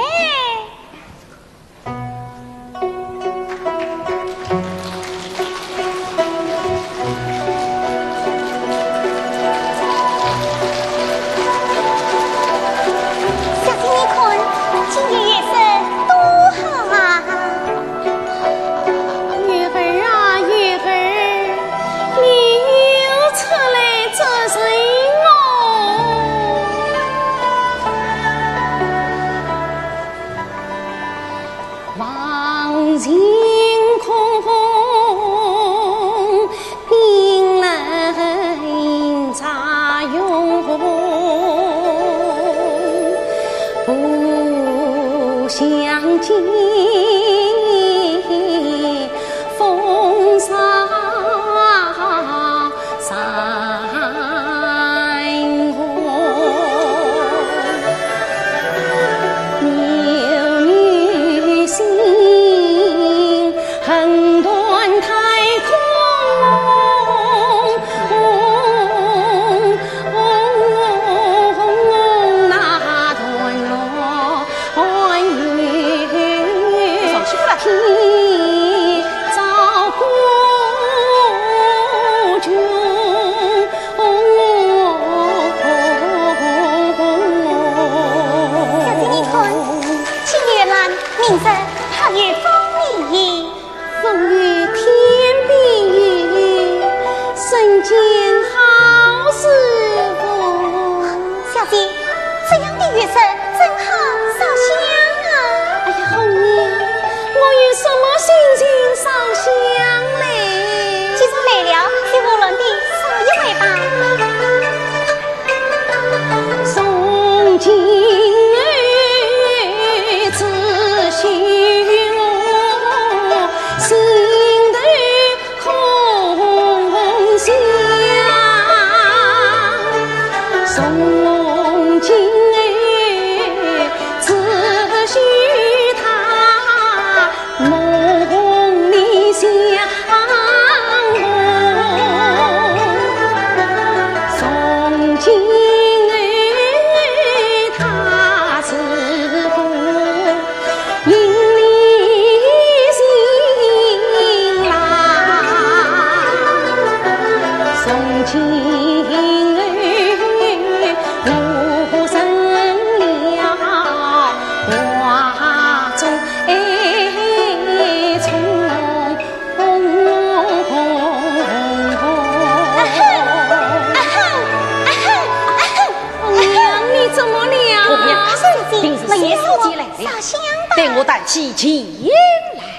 带我带起前来。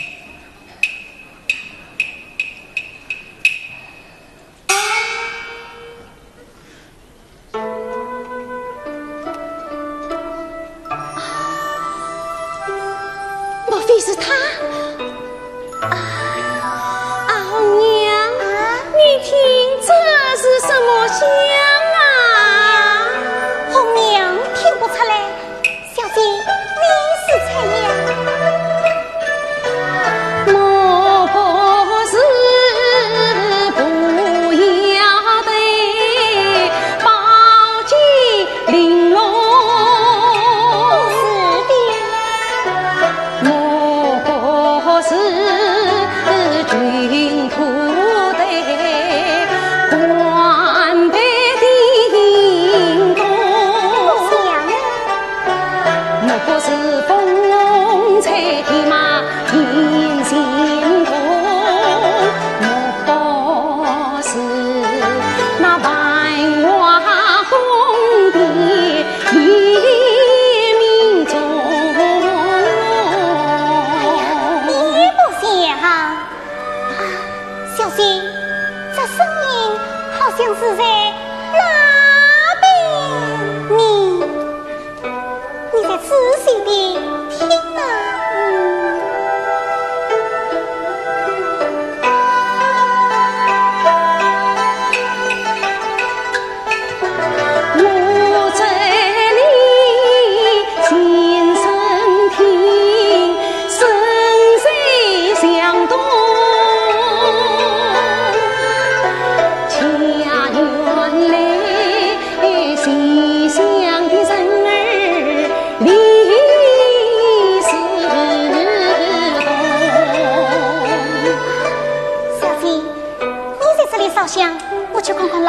莫非是他？红娘，你听这是什么香啊？ 红娘听不出来，小姐你是才娘。 莫不是不要对宝剑玲珑？ 是的。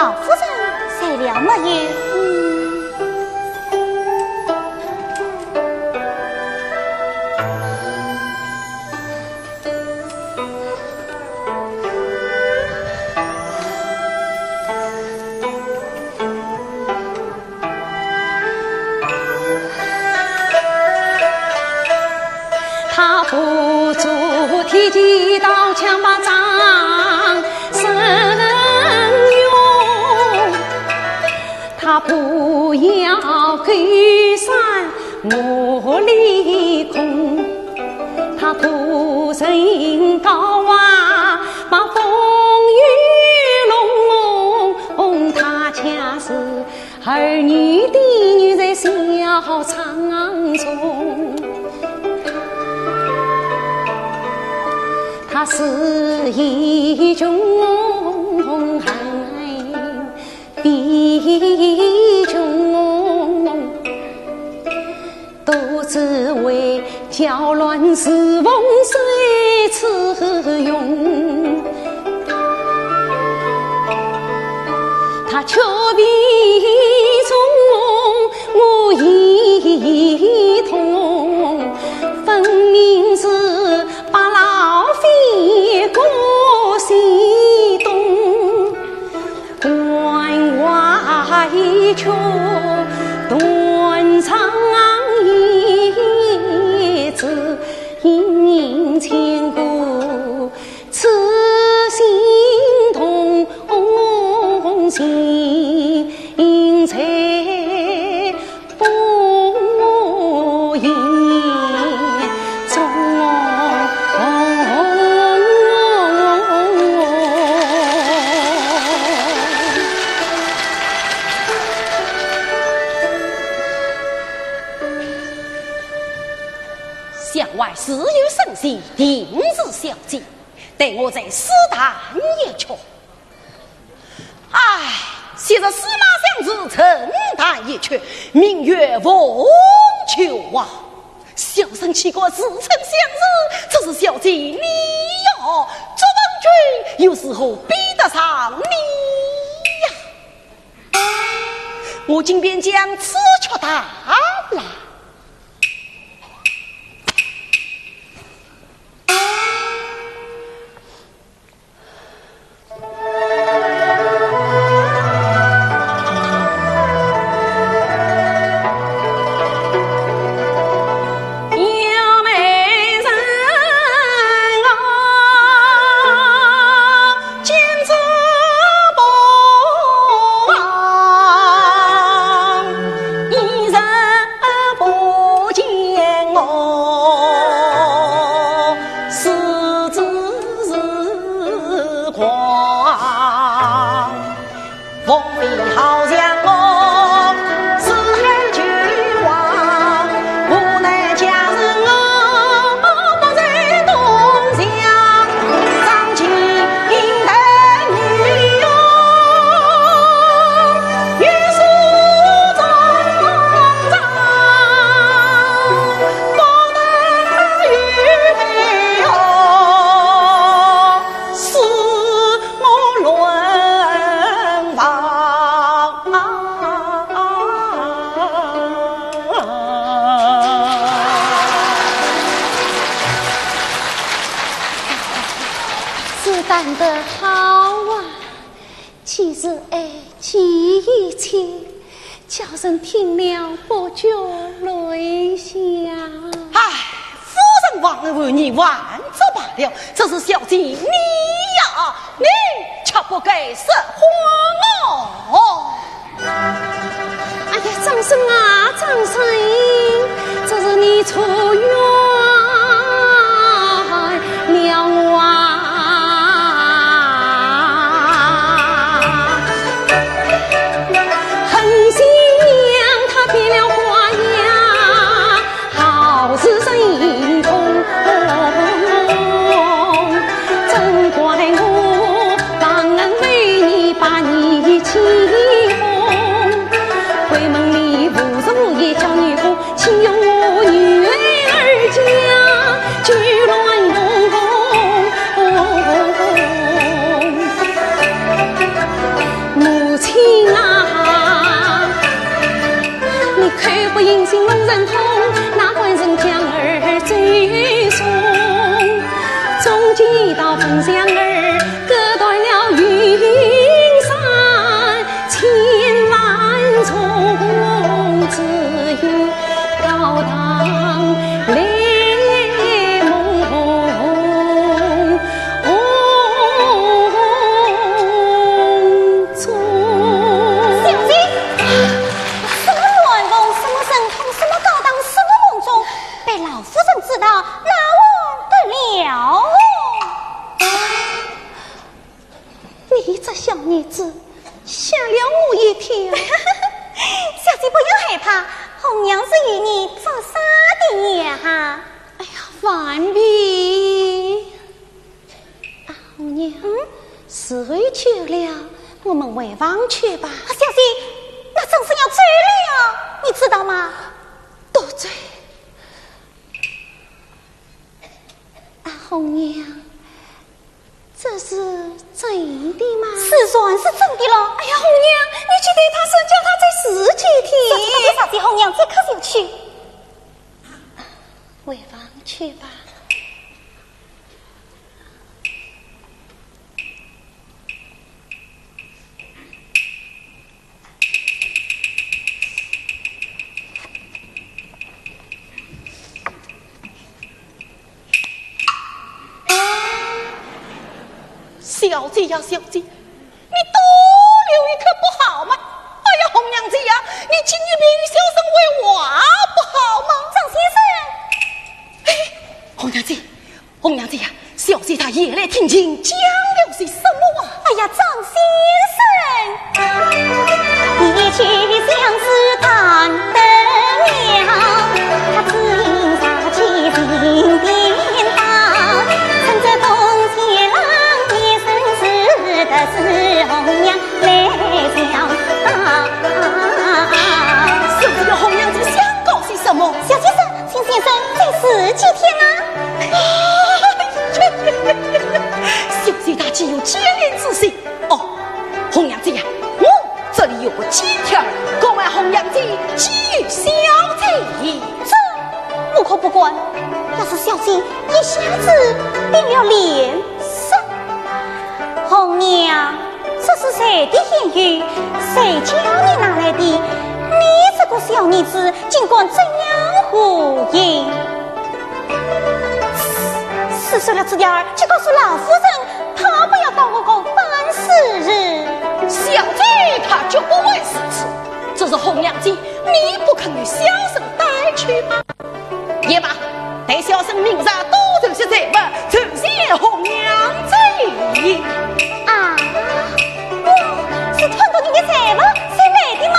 老夫人睡了没有？ 他不足提起刀枪把仗生用，他不要给山我立功，他不人高啊把风雨弄，他恰是儿女的女在小场中。他是一种爱比种，都只为搅乱世风水此用。他却比中我一通，分明是把老飞过西东，关外却断肠一字引千古，此心痛心才不言中。 向外时有生息，定是小计，待我在私谈也去。唉，昔日司马相子承担一曲，明月风秋啊！小生起过自称相知，这是小计，你要做问君，有时候比得上你呀！我今便将此曲打来。 干得好啊！其实其一切，叫人听了不觉泪下。 唉，夫人忘了为你挽着罢了，这是小计，你呀，你却不该识破我。 哎呀，张生啊，张生，这是你出院了啊！请用我女儿不应心龙人痛，哪管人将儿追送。终极刀锋相儿，割断了云山，千万重只有高堂雷梦中。 小姐，什么乱风，什么神通，什么高档，什么梦中，被老夫人知道，哪忘得了？ 你这小女子吓了我一跳。 小姐不要害怕，红娘子与你做啥的呀？ 哎呀，完毕。啊，红娘，时回去了，我们回房去吧。 小姐，那正是要追了，你知道吗？ 多嘴。啊，红娘，这是真的吗？ 是算是真的了。 哎呀，红娘，你去对他说，叫他再死几天。 小姐，红娘这可就去。 回房去吧。小姐呀，小姐，你多留一颗不好吗？哎呀，红娘子呀，你轻易别与小生为娃不好吗？ 张先生， 红娘子，红娘子呀，小姐她夜来听经讲了些什么啊？ 哎呀，张先生，一曲相思弹得妙，他只因杀气心颠倒，趁着东街郎一生死的是红娘来相到。 小姐呀，红娘子想搞些什么？ 小先生，秦先生，再死几天啊？ 小姐她既有接连之心哦，红娘子呀，我这里有个金条，各位红娘子给予小姐。 这我可不管，要是小姐一下子变了脸色，红娘，这是谁的言语？谁叫你拿来的？你这个小女子，尽管怎样回应？死说了这点儿，就告诉老夫人，她不要到我个办事日。 小姐她就不会是此，这是红娘子，你不肯与小生带去吗？也罢，待小生明日多做些财物，呈现红娘子。 啊，我是穿过你的财物才来的吗？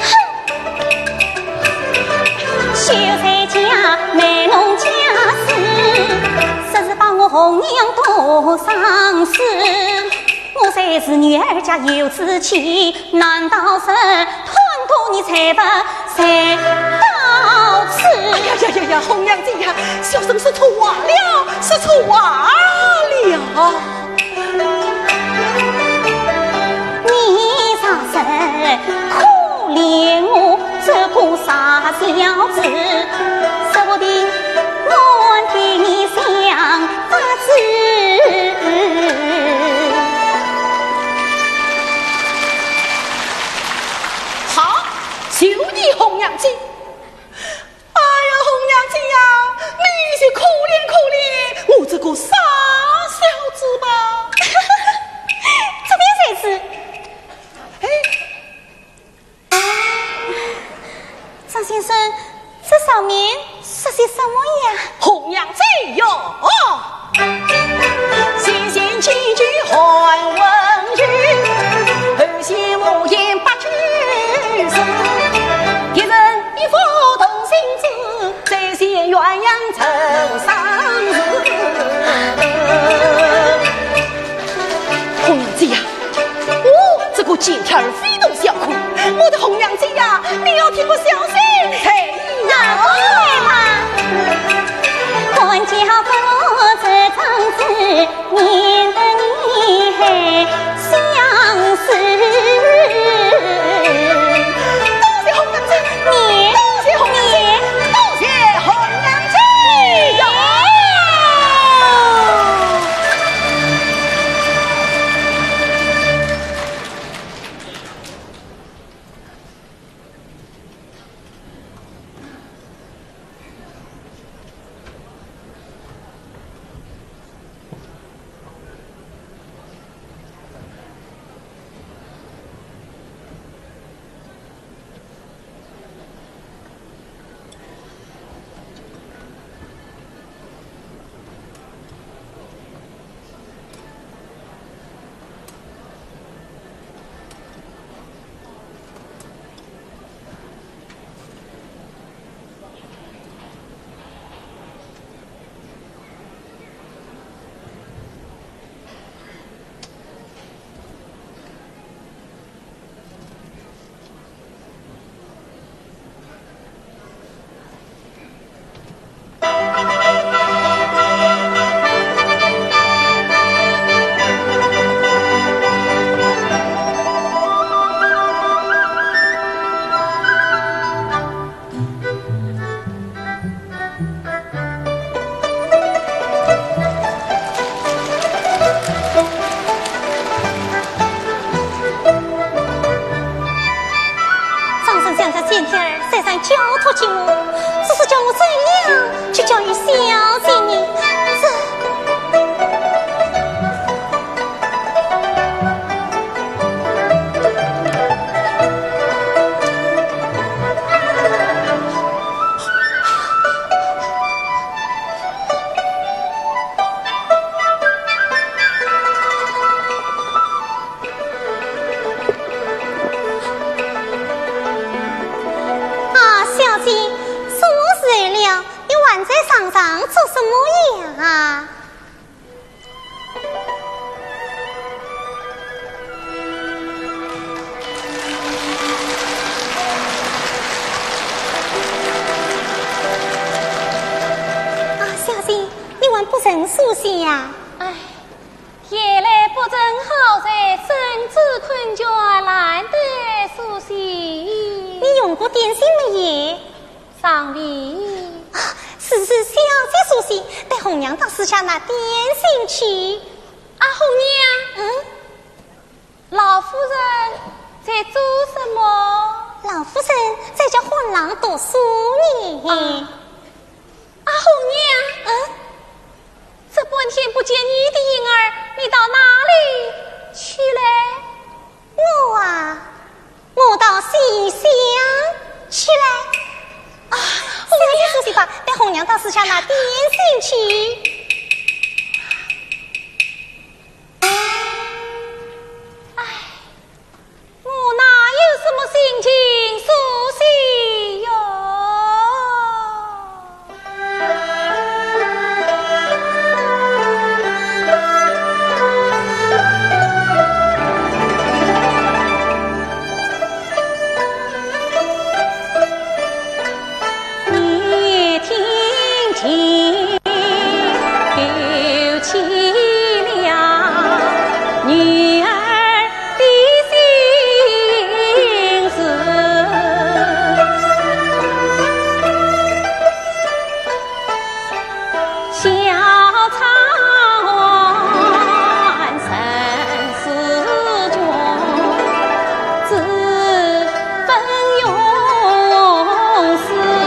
哼！秀才家卖弄家事，实是把我红娘多伤势。我才是女儿家有志气，难道是贪图你财物才到此？ 哎呀呀呀呀，红娘子呀，小生是错了，是错了。 你啥事可怜我这个傻小子，说不定我替你想法子。 好，就你红娘子。哎呀，红娘子呀，你是可怜可怜我这个傻小子吧？ 这边才是。张先生，这上面是些什么呀？ 红娘子哟，先贤几句汉文句，后贤无言八句诗。一人一佛同心字，再现鸳鸯成双日。红娘子呀，我这个金条非同小可，我的红娘子呀，你要听我小心才呀。 管教不这张子，免得你还相思。 多谢红娘子，多谢红神想他前天儿再三交托给我，只是叫我怎样去教育小姐你做什么呀？小姐，你还不曾梳洗呀？ 哎，夜来不正好在，身子困倦，懒得梳洗。 你用过点心没耶？ 上礼。 是小姐梳洗，带红娘到私下拿点心去。 红娘，老夫人在做什么？ 老夫人在教婚郎读书呢。 红娘，这半天不见你的婴儿，你到哪里去了？ 我到西厢去了。小姐梳洗吧，带红娘到私下拿点心去。 我哪有什么心情梳洗哟？ 你听听，丢弃了女儿的心思，小草岸生死卷，自分永死。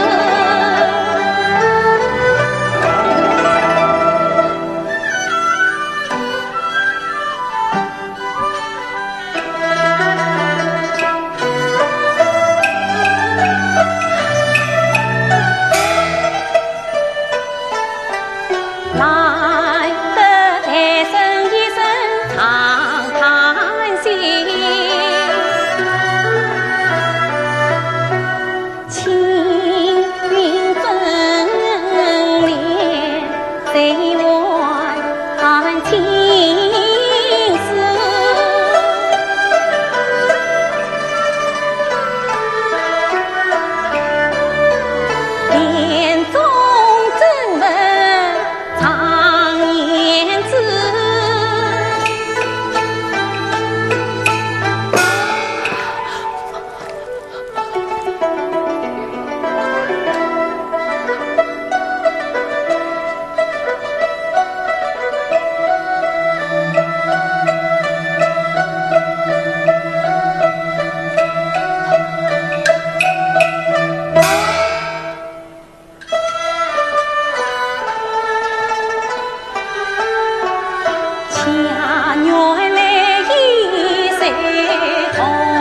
难得抬身一声长叹息，青云分帘谁还青丝，帘中正闻常言之，恰原来一岁同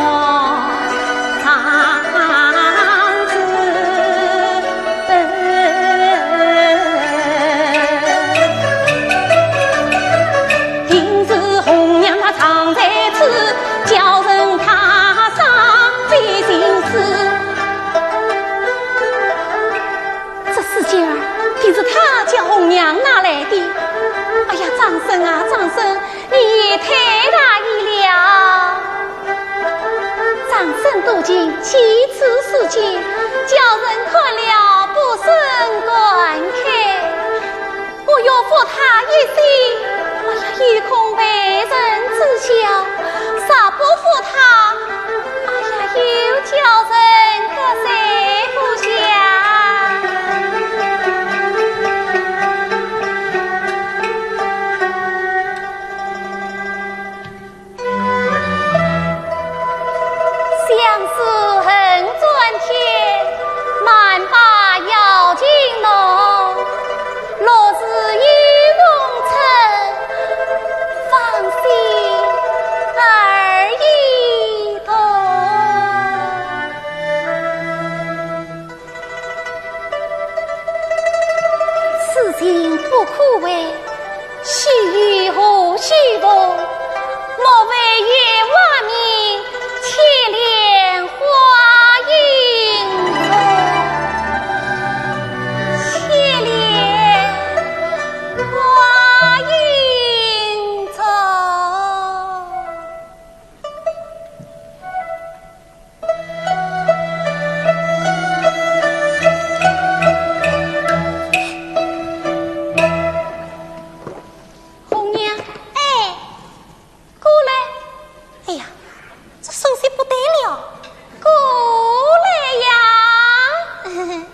长子，今日红娘她常在此，叫人他伤费心思。这世界儿定是他叫红娘拿来的。哎呀，张生啊，张生，你也太大意了！张生多情，其次事情，叫人看了不胜感慨。我要负他一心，哎呀，有空为人知晓；啥不负他，哎呀，又叫人隔谁不想。相思恨重。 为细雨和虚风，莫为月瓦明，且怜花影且怜花影红娘，哎，过来！哎呀，这手势不得了，过来呀！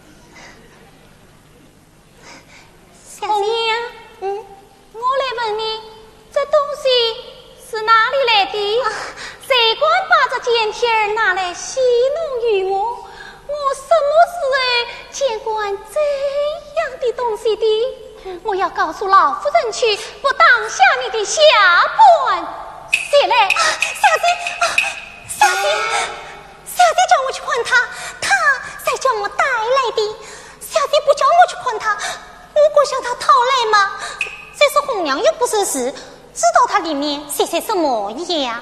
红娘，我来问你，这东西是哪里来的？谁管把这件帖儿拿来戏弄于我？我什么时候见过这样的东西的？我要告诉老夫人去，不当下你的下本。谁来？小姐叫我去看他，他才叫我带来的。小姐不叫我去看他，我过向他讨来吗？这是红娘又不是事，知道它里面写些什么呀？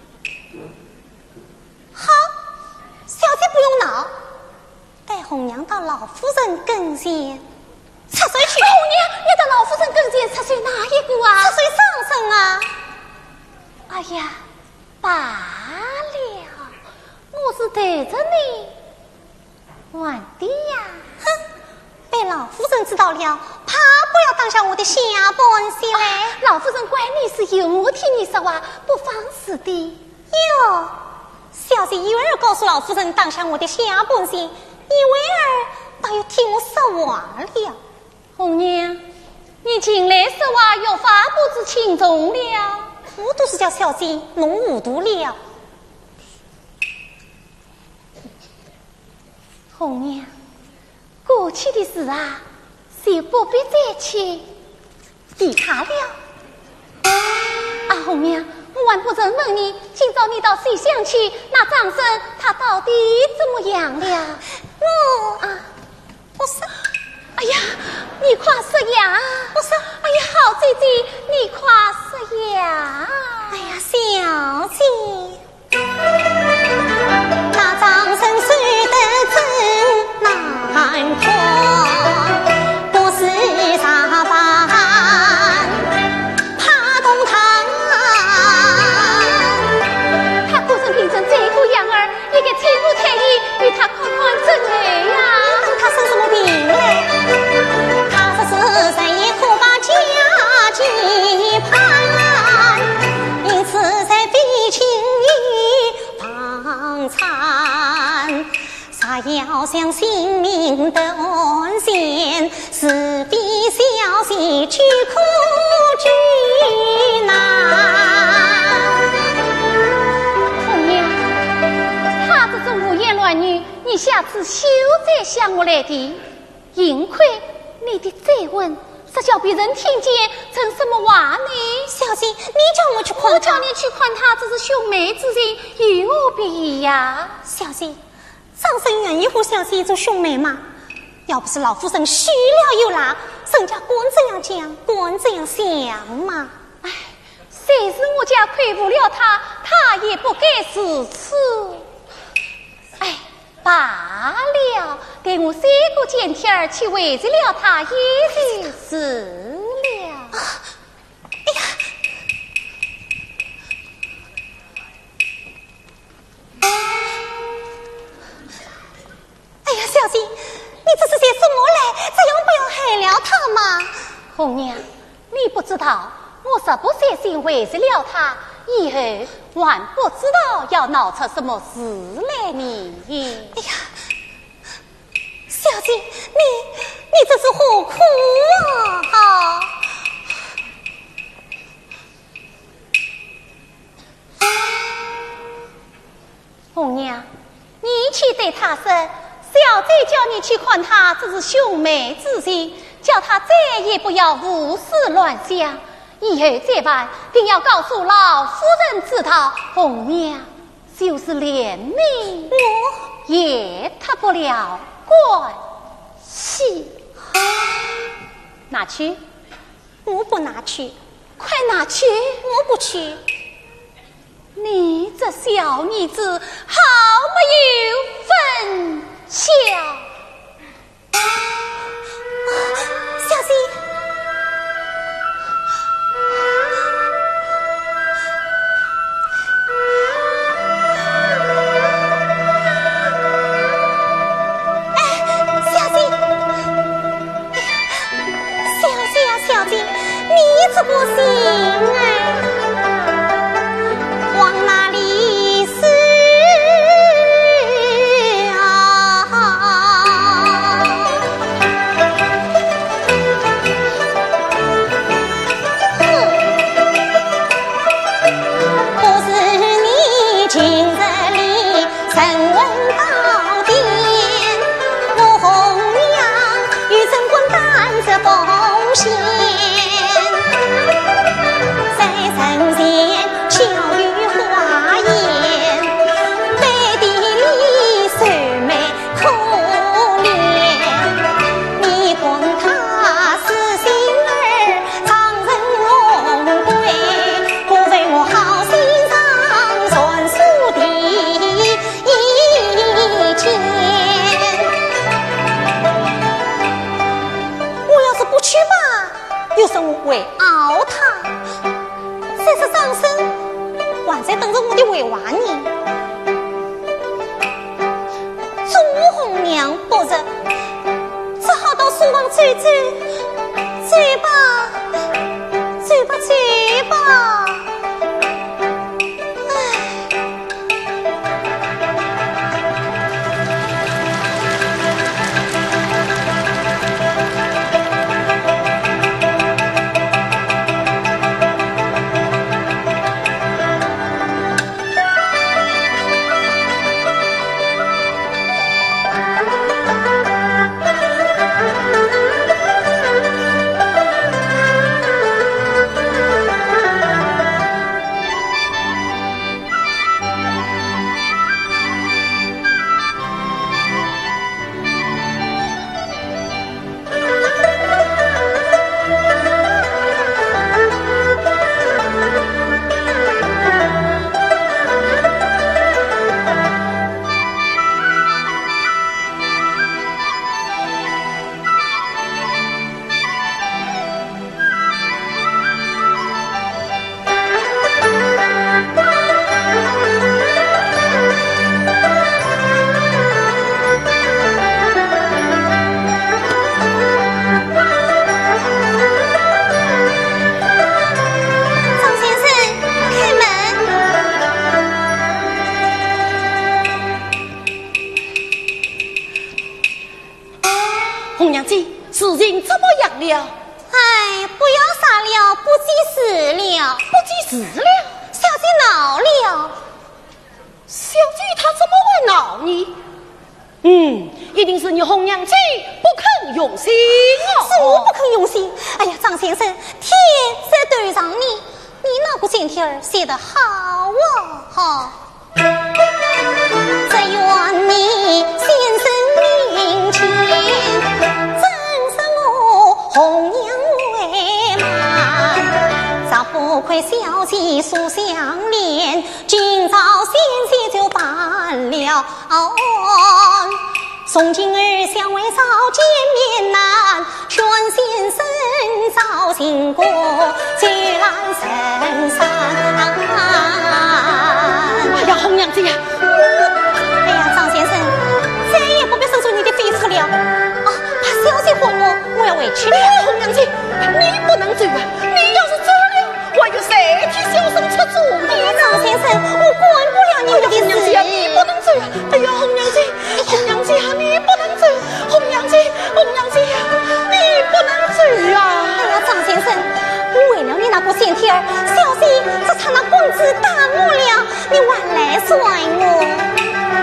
好，小姐不用闹，带红娘到老夫人跟前。插水去！红娘，你到老夫人跟前插水哪一个啊？插水上身啊！哎呀，罢了，我是对着你玩的呀！哼，被老夫人知道了，怕不要当下我的下本事嘞！老夫人怪你是有我替你说话，不妨事的。哟，小姐以为儿告诉老夫人当下我的下本事，以为儿倒又替我说话了。红娘，你近来说话有法不知轻重了，我都是叫小姐弄糊涂了。红娘，过去的事啊，就不必再去提他了。啊，红娘，我还不曾问你，今早你到西厢去，那张生他到底怎么样了？我是。哎呀，你夸什呀？我说，哎呀，好姐姐，你夸什呀？哎呀，小姐，那张生睡得真难看，不是啥般怕动弹。他果真凭着这副样儿，也给亲不推意，与他看看真爱呀。他生什么病嘞？谁也可把家计盼，因此才非轻易放产。啥要想性命的安险，是非小姐去苦惧难。红娘，他这种胡言乱语，你下次休再向我来提，幸亏你的再问，这叫别人听见成什么话呢？小姐，你叫我去看他，我叫你去看他，这是兄妹之情，与我别异呀。小姐，张生愿意和小姐做兄妹吗？要不是老夫人许了又拿，人家管这样讲，管这样想嘛。哎，谁是我家亏不了他，他也不该如此。哎，罢了，给我3个见天儿去围着了他也就是了。哎呀，哎呀，小姐，你这是些什么来？这样不要害了他吗？红娘，你不知道，我实不小心围着了他，以后还不知道要闹出什么事来呢。哎呀，小姐，你这是何苦啊？红娘，你去对他说，小姐叫你去看他，这是兄妹之情，叫他再也不要胡思乱想。以后这般，定要告诉老夫人知道，红娘就是连你我也脱不了关系。拿去， 我不拿去， 快拿去！ 我不去。 你这小妮子好没有分晓。 小心！小姐，你这个心往哪里死不是你今日里审问到底，我红娘与贞观担着风险。有什么会熬他？谁是上身，还在等着我的委婉呢？朱红娘不着，只好到书房追追，追吧，追吧，追吧。 事情怎么样了？ 哎，不要傻了，不记事了， 不记事了。 小姐恼了。 小姐她怎么会恼你？一定是你红娘子不肯用心哦。 是我不肯用心。哎呀，张先生，天在对上你，你那个信帖儿写得好啊，好。只愿你先生面前，真是我红娘为满。咋不愧小姐素相恋，今朝先前就办了。从今儿相会早见面难，劝先生早行过，结来深山。 哎呀，红娘子呀！ 哎呀，张先生，再也不必守住你的飞车了。怕小姐和我要委屈了。 红娘子，你不能走啊！你要是走了，我有谁替小生出主意？ 张先生，我管不了你的红娘子呀，你不能走啊！哎呀，红娘子，红娘子呀，你不能走！红娘子，红娘子呀，你不能走啊！ 哎呀，张先生，为了你那个线贴儿，小姐只差那棍子打我了，你晚来甩我。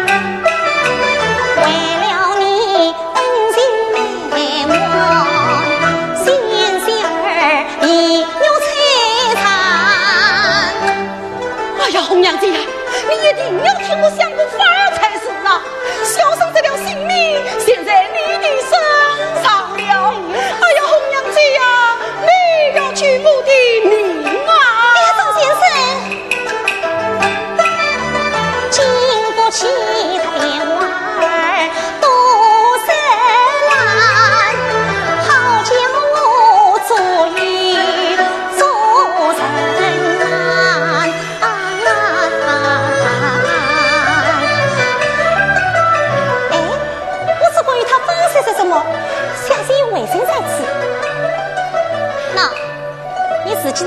为了你恩情美满，先生儿已有摧残。 哎呀，红娘子呀，你一定要替我想个法儿才是啊！小生这条性命现在你的身上了。哎呀，红娘子呀，你要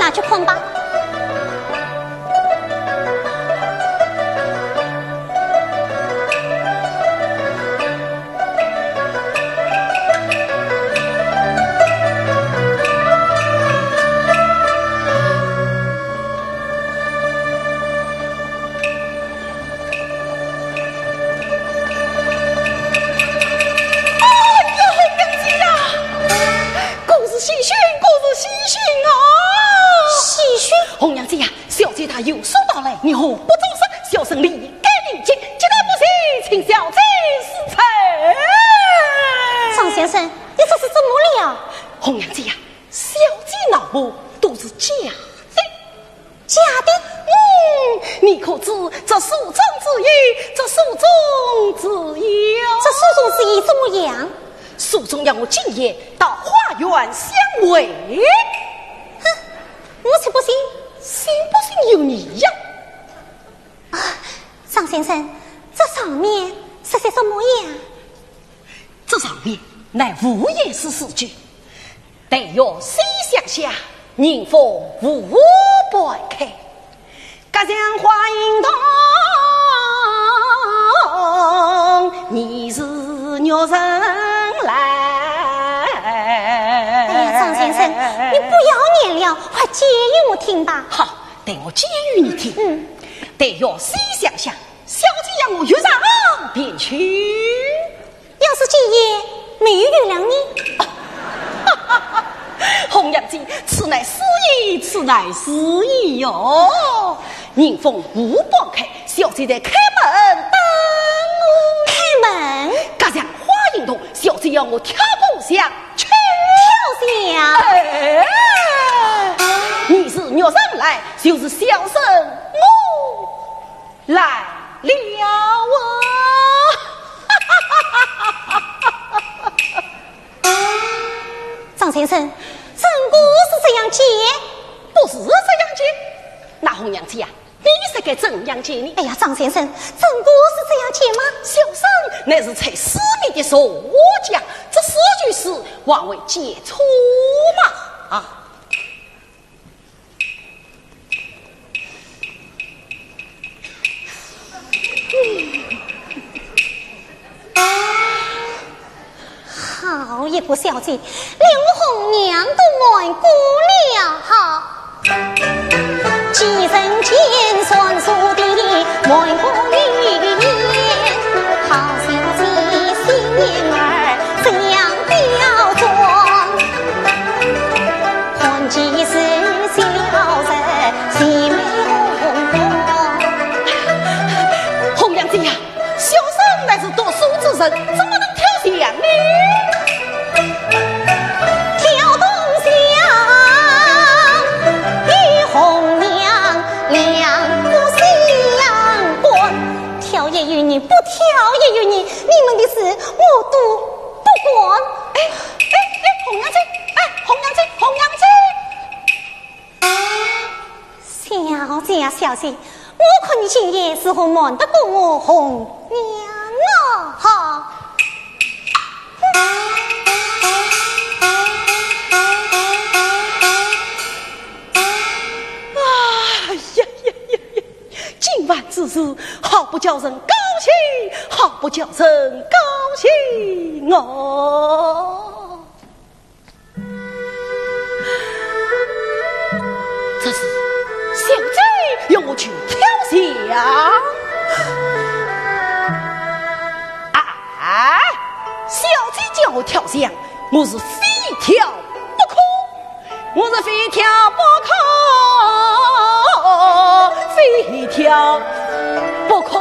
拿去困吧。 红娘子呀，小姐她有所到来，你何不作声？小生理该领情，绝对不行，请小姐施策。 张先生，你这是怎么了？ 红娘子呀，小姐老母都是假的， 假的？ 你可知这书中之意？这书中之意哦， 这书中之意怎么样？ 书中要我今夜到花园相会。 我才不信， 信不信由你呀！ 啊，张先生，这上面是些什么呀？ 这上面乃无言是诗句，但要细想下，迎风无百开，家乡花影动，你是鸟人来。 哎呀，张先生，你不要念了，快解语我听吧。 好，待我解语你听。但要细想想，小姐让我约上便去。 要是今夜没有原谅你， 红娘子，此乃私意，此乃私意哟。迎风无帮开，小姐在开门等我。 开门， 家乡花影动，小姐要我跳步下去。 跳下。 哎，你是鸟上来，就是小生我来了张先生，真果是这样解？ 不是这样解。那红娘子呀，你是该怎样解呢？ 哎呀，张先生，真果是这样解吗？ 小生乃是才私密的说讲，这四句诗枉为解错嘛啊！ 好一个小姐，连我红娘都瞒过了。好，几人间算数的瞒过语言，好小姐新年儿这样标准，看几时写了这喜美红红娘子呀，小生乃是读书之人，怎么能挑响呢？ 你不挑也有你，你们的事我都不管。 红娘子，红娘子，红娘子。 小姐啊，小姐，我看你今夜是否瞒得过我红娘啊？好。 今晚之事，好不叫人高兴，好不叫人高兴哦。这是小姐要我去挑响啊！小姐叫我挑响，我是非挑不可，我是非挑不可。非挑不可。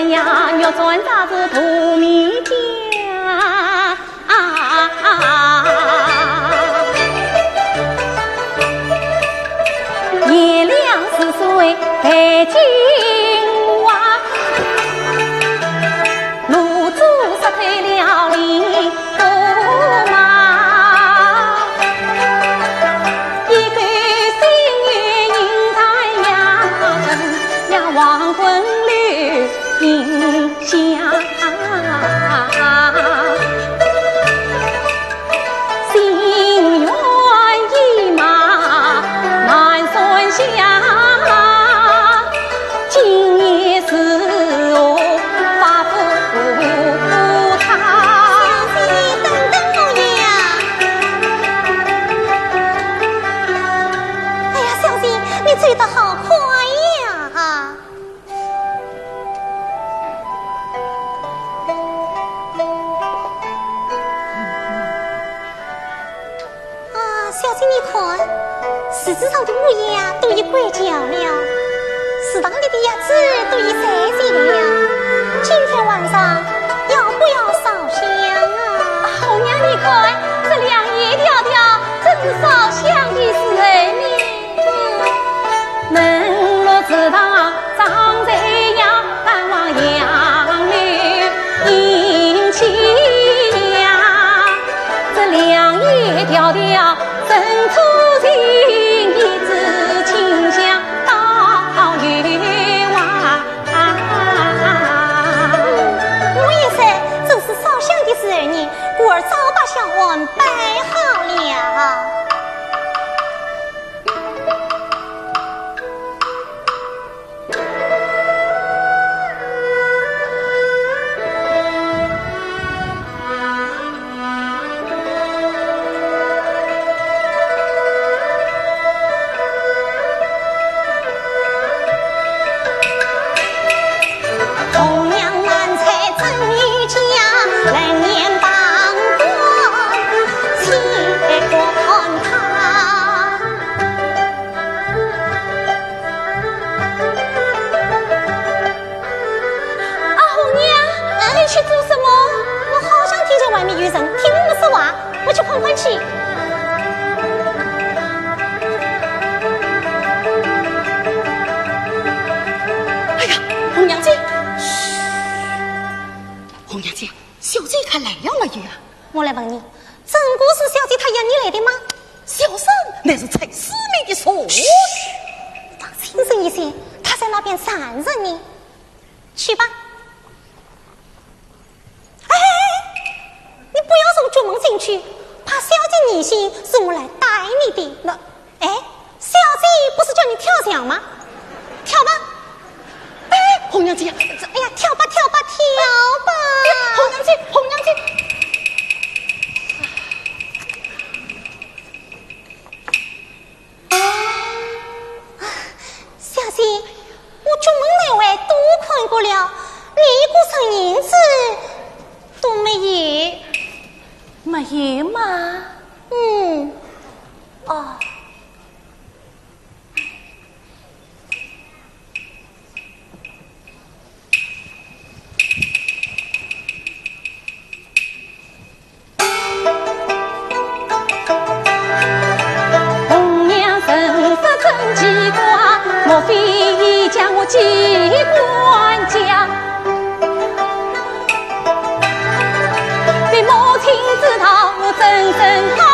呀，要转啥子土米家爷俩是岁北京娃，路主杀退了林驸马，一对新月映在呀正呀黄昏绿映下，心愿已满满孙下，今夜是我发福他。 等等我呀！哎呀，小姐，你追得好快呀！小姐，你看，柿子上的乌鸦都已归脚了，池塘里的鸭子都已晒醒了。今天晚上要不要烧香啊？ 红娘，你看这两叶条条，真是烧香的事儿呢。能落池塘长在呀，但望杨柳映起呀，这两叶条条。深处情，一枝清香到月娃。 我也是，这是烧香的时候呢，故而早把香碗摆好了。我来问你，真姑是小姐她要你来的吗？ 小生那是蔡思明的所许。 放轻松一些，她在那边散着呢。去吧。哎，你不要从竹门进去，怕小姐疑心是我来带你的。那，哎，小姐不是叫你跳墙吗？跳吧。 哎，红娘姐， 哎呀，跳吧跳吧跳吧！ 红娘姐，红娘姐。 小姐，我出门来外多看过了，连一个生银子都没有。 没有吗？ 嗯。 哦。 莫非已将我寄官家？被母亲知道我真真好。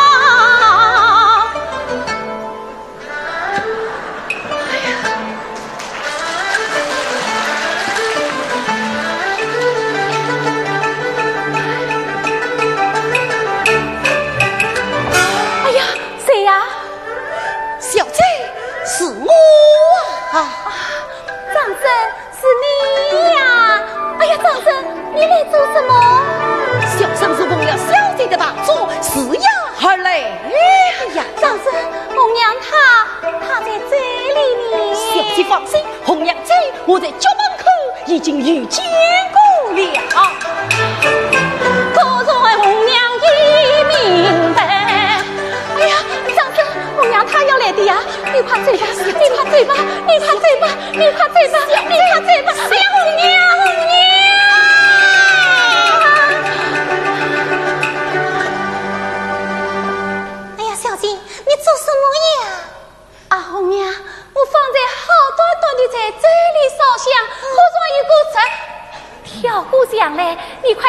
哎呀，谁呀？ 小姐，是我。 长生，是你呀！哎呀，长生，你来做什么？ 小生是为了小姐的大作，是呀而来。哎呀， 长生，红娘她在这里呢。 小姐放心，红娘姐，我在家门口已经遇见过了。 可在红娘已明白。哎呀，长生，红娘她要来的呀！你快走吧，你快走吧，你快走吧，你快走吧，你快走吧！哎呀，红娘，红娘。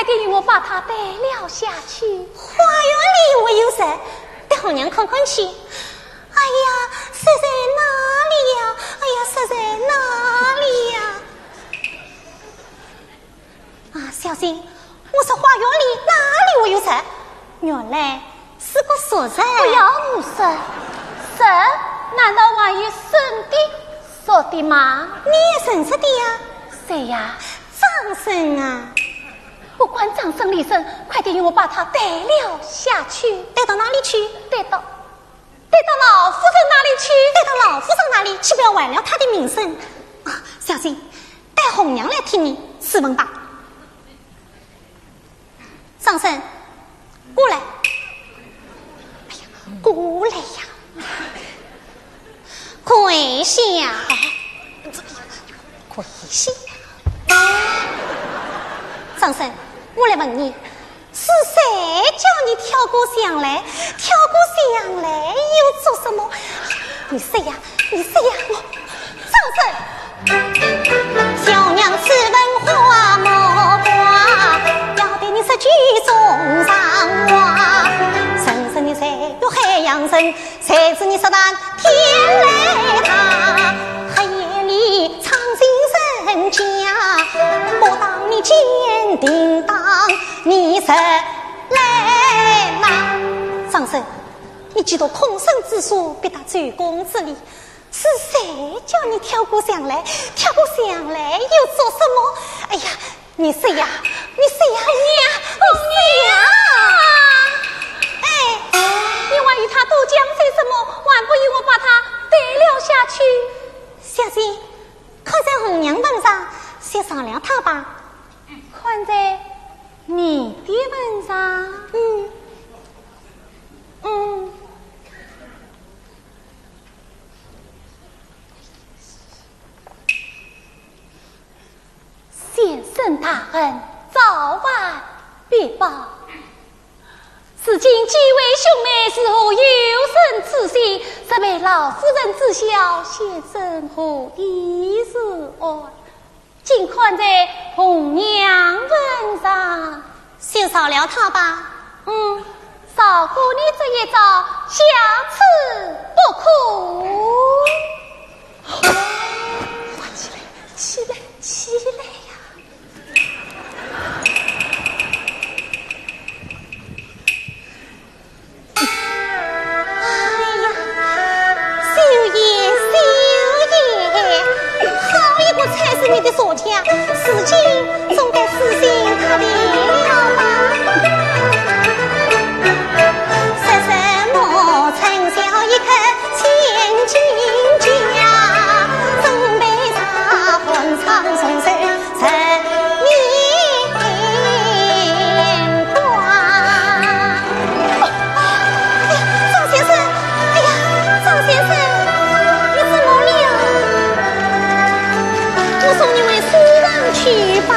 点与我把他带了下去。 花园里我有事，带红娘看看去。哎呀，是在哪里呀？哎呀，是在哪里呀？啊，小心！我说花园里哪里我有事？原来是个熟人。 不要我说，神难道还有神的说的吗？ 你也认识的呀？ 谁呀？ 张生啊！ 不管张生李生，快点与我把他带了下去。 带到哪里去？ 带到老夫人那里去。 带到老夫人那里，岂不要坏了他的名声？啊，小心，带红娘来替你试问吧。张生，过来。哎呀，过来呀！跪下，跪下。张生，我来问你，是谁叫你跳过墙来？跳过墙来又做什么？你谁呀？你谁呀？我张生，小娘此文花莫挂，要对你说句送上话。深深的谁有海洋深，谁知你说难天来塌。黑夜里藏心人家，不当你坚定当你是来拿。上身，你记得空生之术，必达周公之理。是谁叫你跳过墙来？跳过墙来又做什么？哎呀，你谁呀？你谁呀？红娘！哎， 你还与他都讲些什么？还不与我把他带了下去？ 小心，看在红娘本上，先商量他吧。 看在你的本上，先生大恩，早晚必报。此今几位兄妹似乎有生之心，实为老夫人知晓，先生何以是爱？尽看在红娘本上， 先少聊他吧。 少过你这一招，下次不可。起来，起来，起来呀！ 哎呀，秀爷，秀爷，好一个才是你的锁匠，事情总该死心塌地了吧？说什么陈小一颗千金家，准备茶欢唱送手成年花。哎呀，张先生，哎呀，张先生，你怎么了？我送你回书房去吧。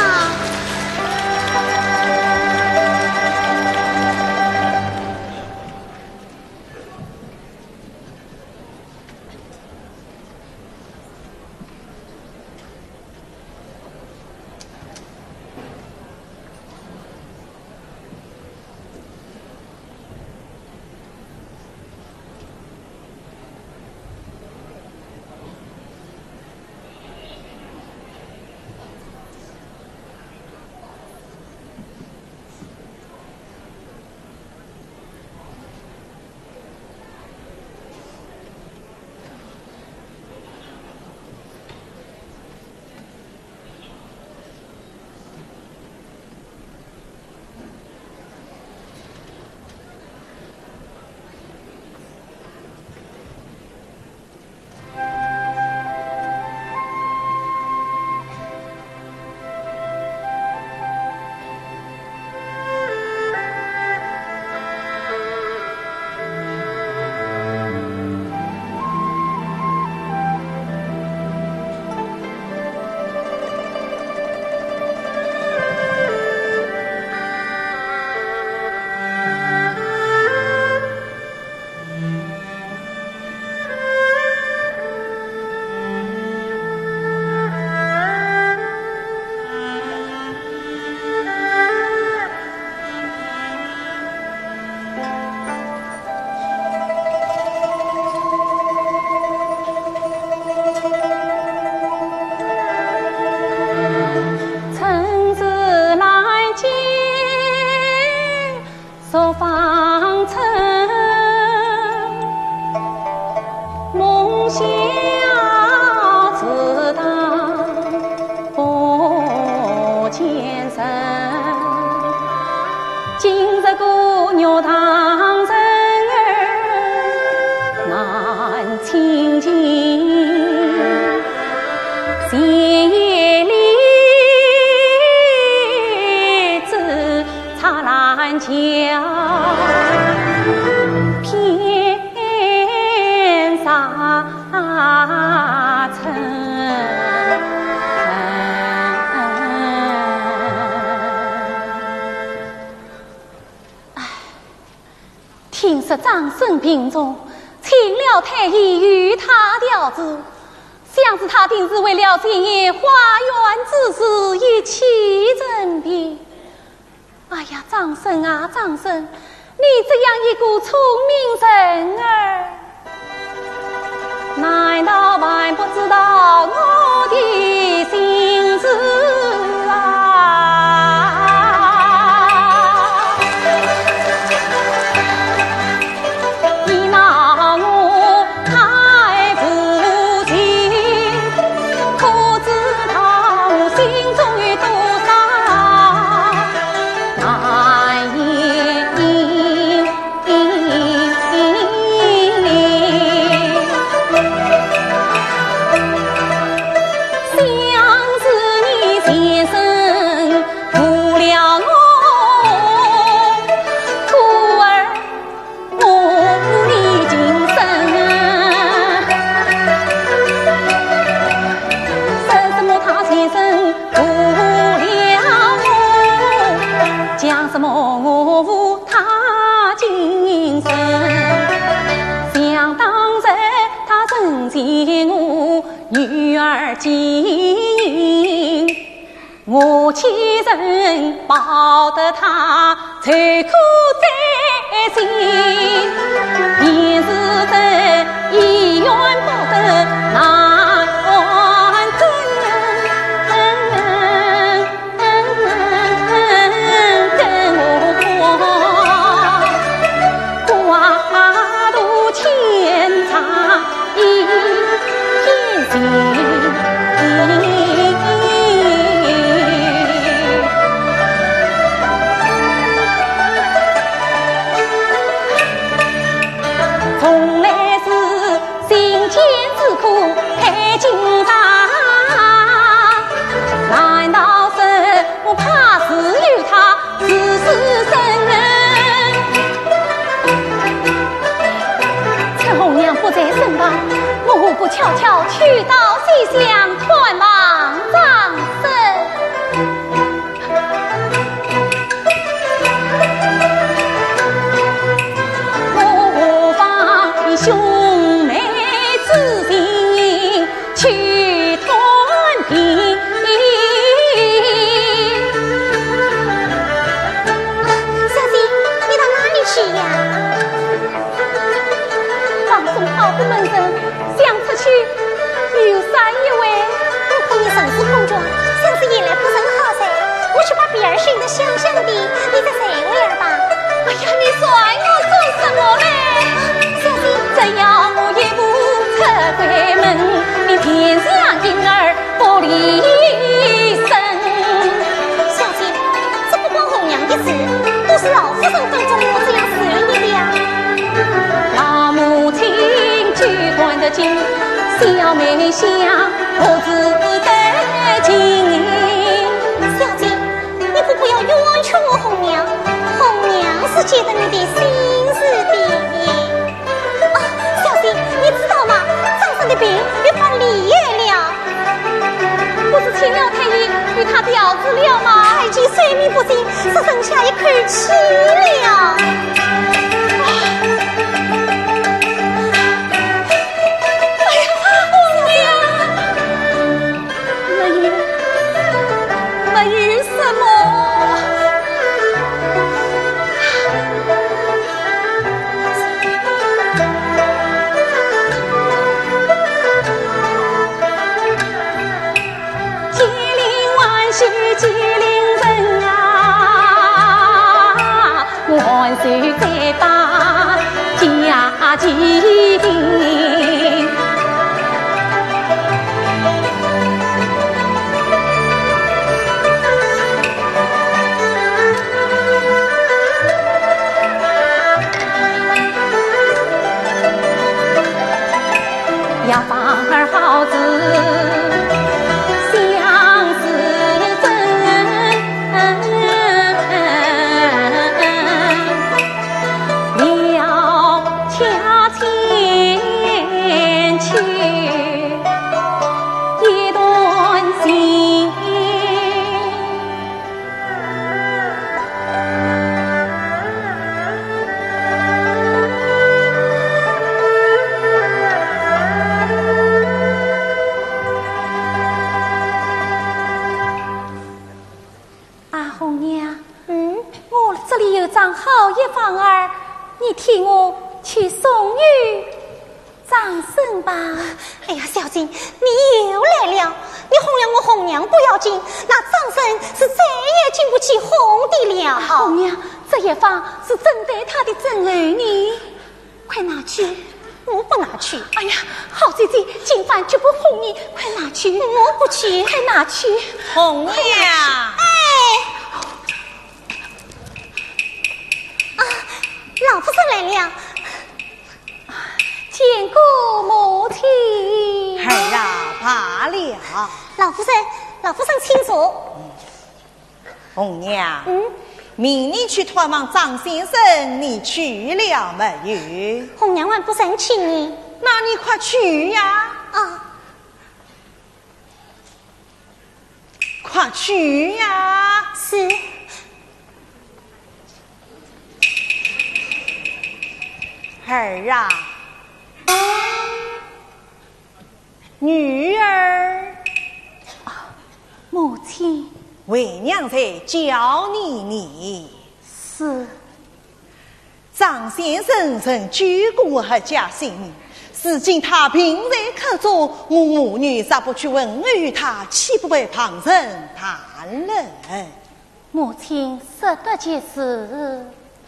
听说张生病重，请了太医与他调治，想是他定是为了今夜花园之事一起人病。哎呀，张生啊，张生，你这样一个聪明人儿，难道还不知道我的心事啊？你拿我太不亲，可知道我心中有多少难言。想是你先生负了我，徒儿我你今生说什么他先生负了我，讲什么我负他今生。想当然他曾见我女儿金，我岂曾抱得他垂苦在心，便是这医院不得难真跟我挂渡千场一片心。从来是心间之苦太紧张，难道是我怕是有他自私生人？陈红娘不在身旁，我不悄悄去到西厢团望张生。我方兄妹之情去团圆。 小姐，你到哪里去呀？ 放松好不门人，想出去有啥一位？ 我看你神思空转，像是夜来不甚好噻。我去把别儿寻得香香的，你再睡会儿吧。 哎呀，你说我做什么嘞？ 小姐， 只要我一步出关门，你天上婴儿不离身。 小姐，这不光红娘的事，都是老夫人当中我这样随你的呀。 老母亲举官的紧，小妹想我只得紧。 小姐，你不要冤屈我红娘，红娘是觉得你的心事的。啊，小姐，你知道吗？张生的病越发离越了， 不是请了太医与他调治了吗？ 太极睡眠不静，只剩下一口气了。 没有什么，吉林万岁吉林人啊，万岁再把家境。呀，芳儿好子相思真，了恰恰替我去送与张生吧。 哎呀，小姐，你又来了！你哄了我红娘不要紧，那张生是再也经不起哄的了。 红娘，这一方是针对他的真儿女，快拿去！ 我不拿去。 哎呀，好姐姐，今晚绝不哄你，快拿去！ 我不去， 快拿去！ 红娘， 老夫人来了。 见过母亲。 儿啊，罢了。 老夫人请坐。 红娘，明日去探望张先生，你去了没有？ 红娘还不生气你， 那你快去呀！ 啊， 快去呀！ 是。 儿啊，女儿， 母亲， 为娘在教你。 是。 张先生曾救过我和家性命，如今他平在口中，我母女咋不去问于他，岂不被旁人谈论？ 母亲说得其是。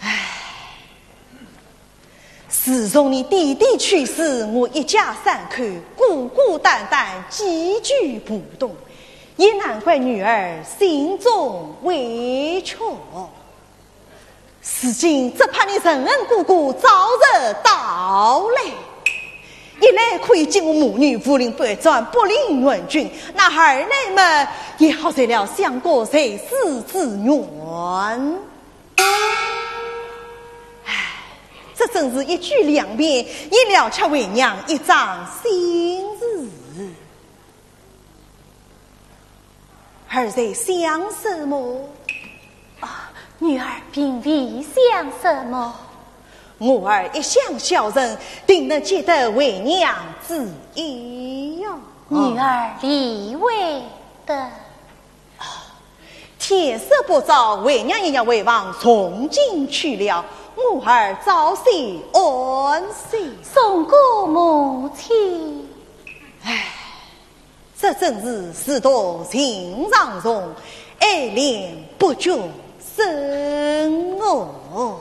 自从你弟弟去世，我一家三口孤孤单单，寄居不动，也难怪女儿心中委屈。如今只怕你仁恩姑姑早日到来，一来可以见我母女武林百转，不领援军；那二来嘛，也好在了相过在世之缘。这真是一举两便，一了却为娘一桩心事。儿在想什么？ 女儿并未想什么。 我儿一向孝顺，定能记得为娘之意哟。 女儿理会的。 天色不早，为娘也要回房从今去了。我儿早些安息。 送过母亲。 这真是事多情长重，爱恋不绝深哦。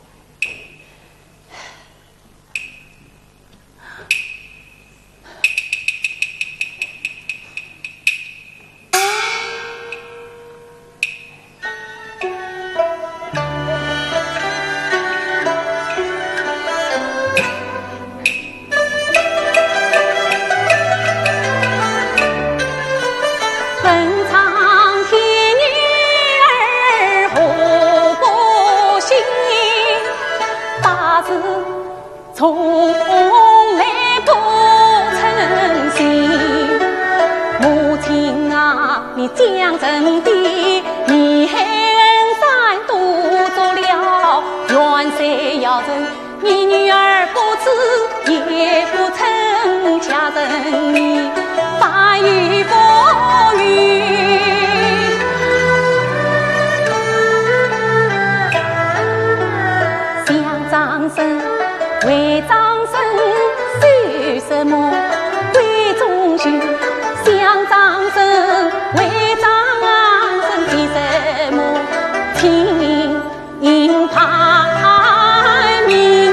从来不称心，母亲啊，你将真的你恨山都做了，元帅要人，你女儿不知也不曾家人你发于风雨。张生为张生修什么？为忠君想张生为张生的什么？听盼命，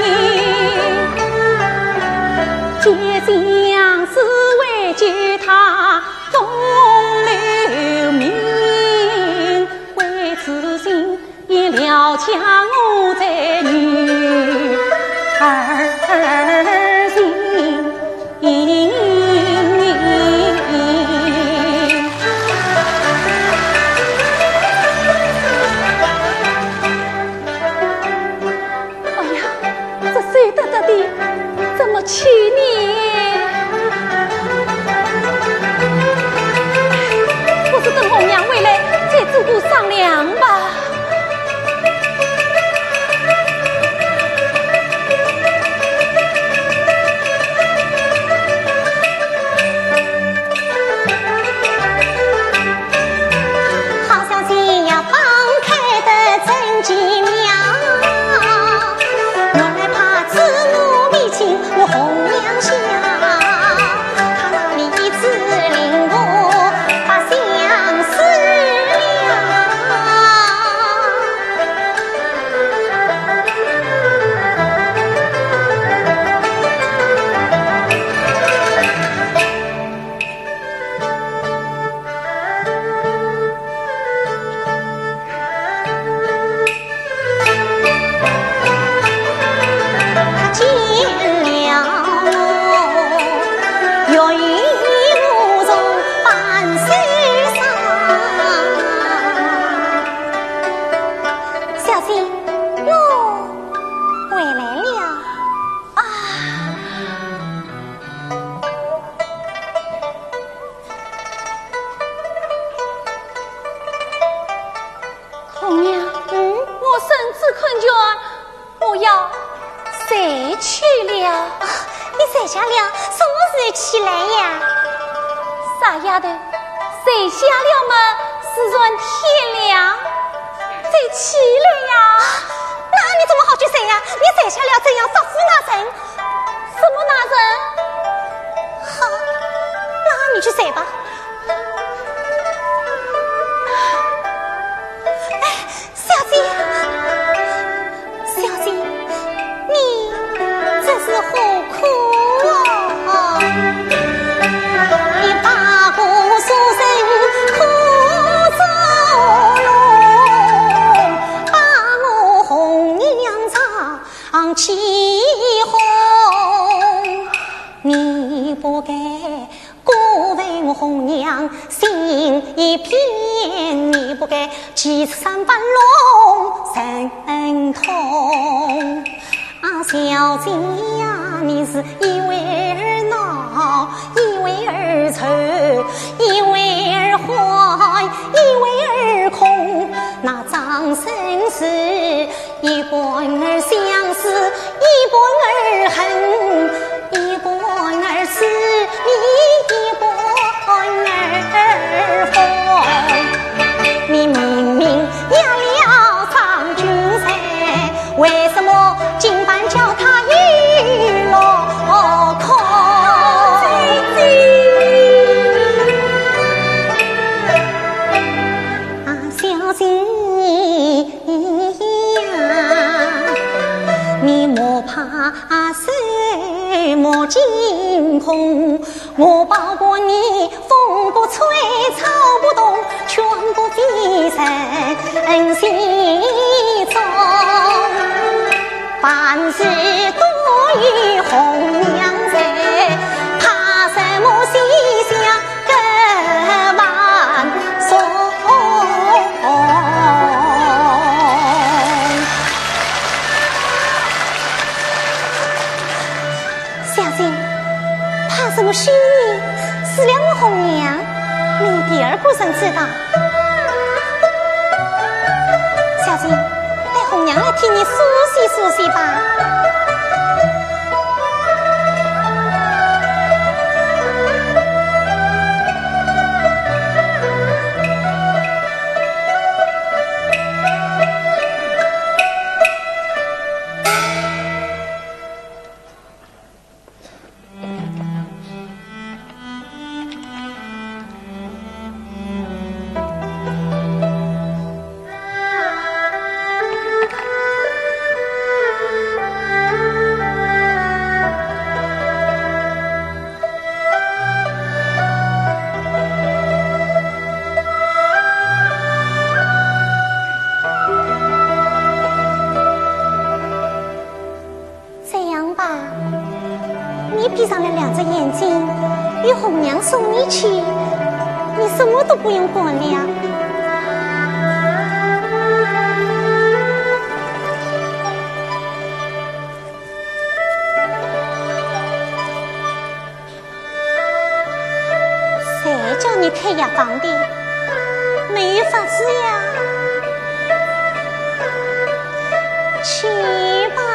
结相思为救他终留名，为此心也了强我在女儿心。哎呀，这谁得的怎么去呢？不是等红娘回来再自顾商量吧。 几秒，原来去了。 你在下了什么时起来呀？ 傻丫头，睡下了吗？是算天亮，再起来呀。 那你怎么好去睡呀？你在下了怎样杀死那人？ 什么那人？ 好，那你去睡吧。小姐，小姐，你这是何苦啊？你把我书生苦走路，把我红娘唱起红，你不该过问我红娘心一片，你不该七十三般龙神通。小姐呀，你是一为儿恼，一为儿愁，一为儿坏，一为儿空。那张生死一半儿相思，一半儿恨，一半儿思你，一半儿疯。你明明压了张君山，为什么今晚叫他一落空？小姐呀，你莫怕什么惊恐，我保过你，风不吹，草不动，全部飞身心中。凡事多与红娘在，怕什么西厢更万送。小姐，怕什么虚名？死了我红娘，你第二个人知道。小姐，带红娘来替你梳洗梳洗吧。闭上了两只眼睛，与红娘送你去，你什么都不用管了。谁叫你开药房的？没有法子呀。去吧。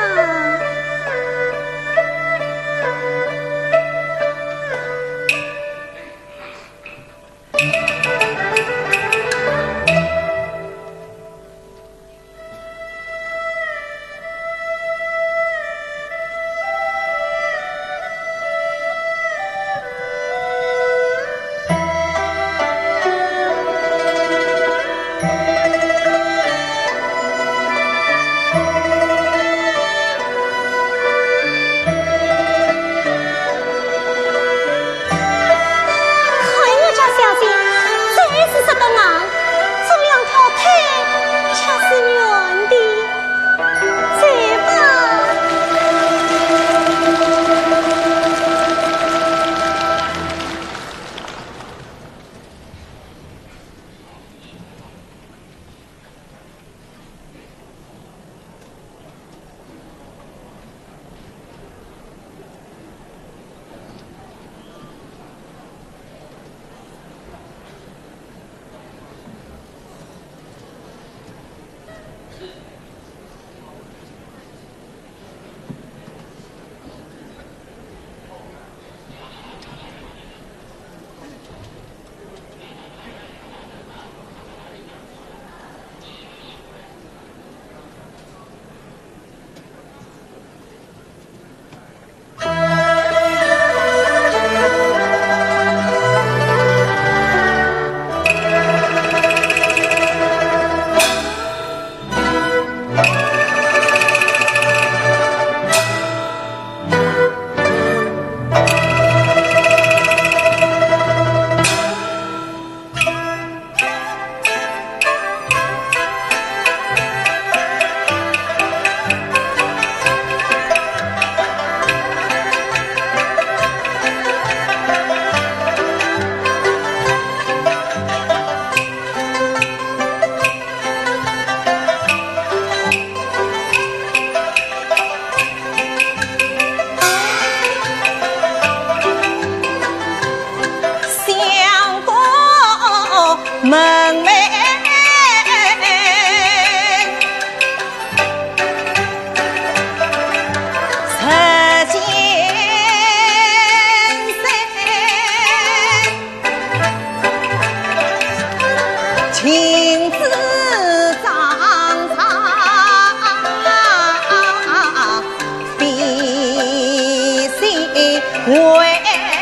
为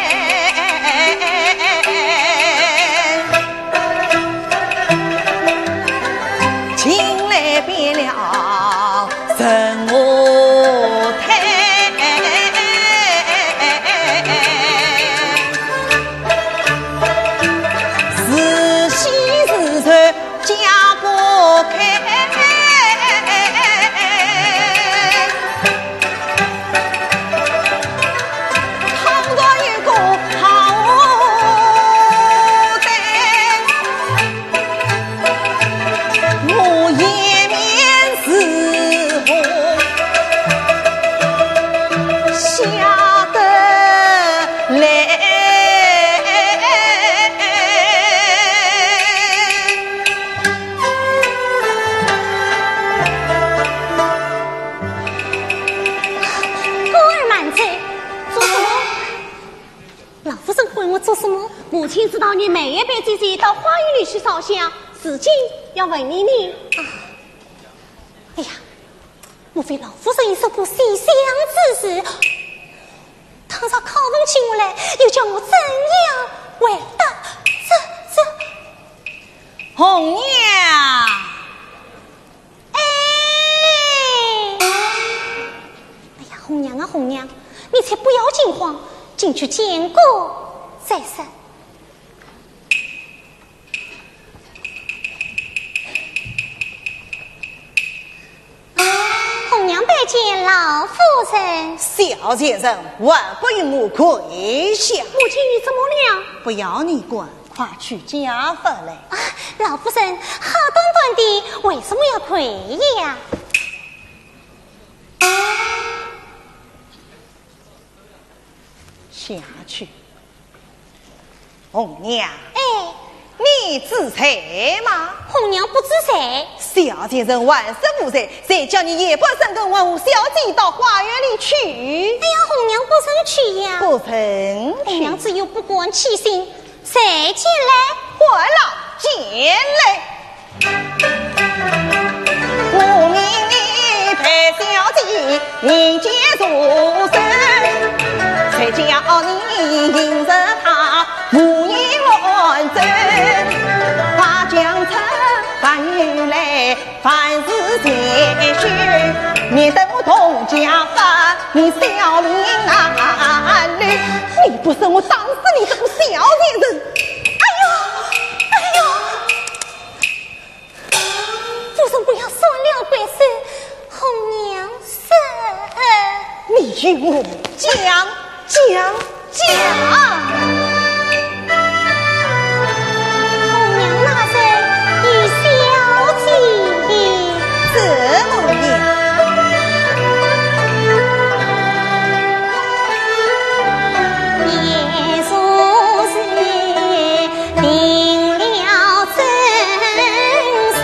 近来变了人我态，是喜是愁家不开，倘若有个好歹，我颜面是何下得来？ 孤儿满嘴，做什么？老夫人问我做什么？ 母亲知道你每一辈姐姐到花园里去烧香，至今要问你哎呀，莫非老夫人有什么西厢之事？倘若拷问起我来，又叫我怎样回答？ 红娘， 哎呀，红娘啊红娘，你才不要惊慌，进去见过再说。红娘拜见老夫人。 小先生，万不与我跪下， 母亲你怎么了？ 不要你管，快去家法来。 啊，老夫人，好端端的，为什么要跪呀？ 下去。红娘， 哎， 你知财吗？ 红娘不知谁。 小先生万事无罪，谁叫你夜不生跟万物小姐到花园里去？ 哎呀，红娘不曾去呀。 不曾去红娘，只有不管其心，谁进来？ 我老见来。我命你陪小姐迎接入神，才叫你迎着他无言乱走。花江城凡雨来，凡事皆许，免得我同家把你小命安虑。你不是我打死你这个小贱人！ 哎呦，夫人不要说了怪事，红娘是。 你与我讲。 红娘那人与小姐这么样？ 也说是定了真身。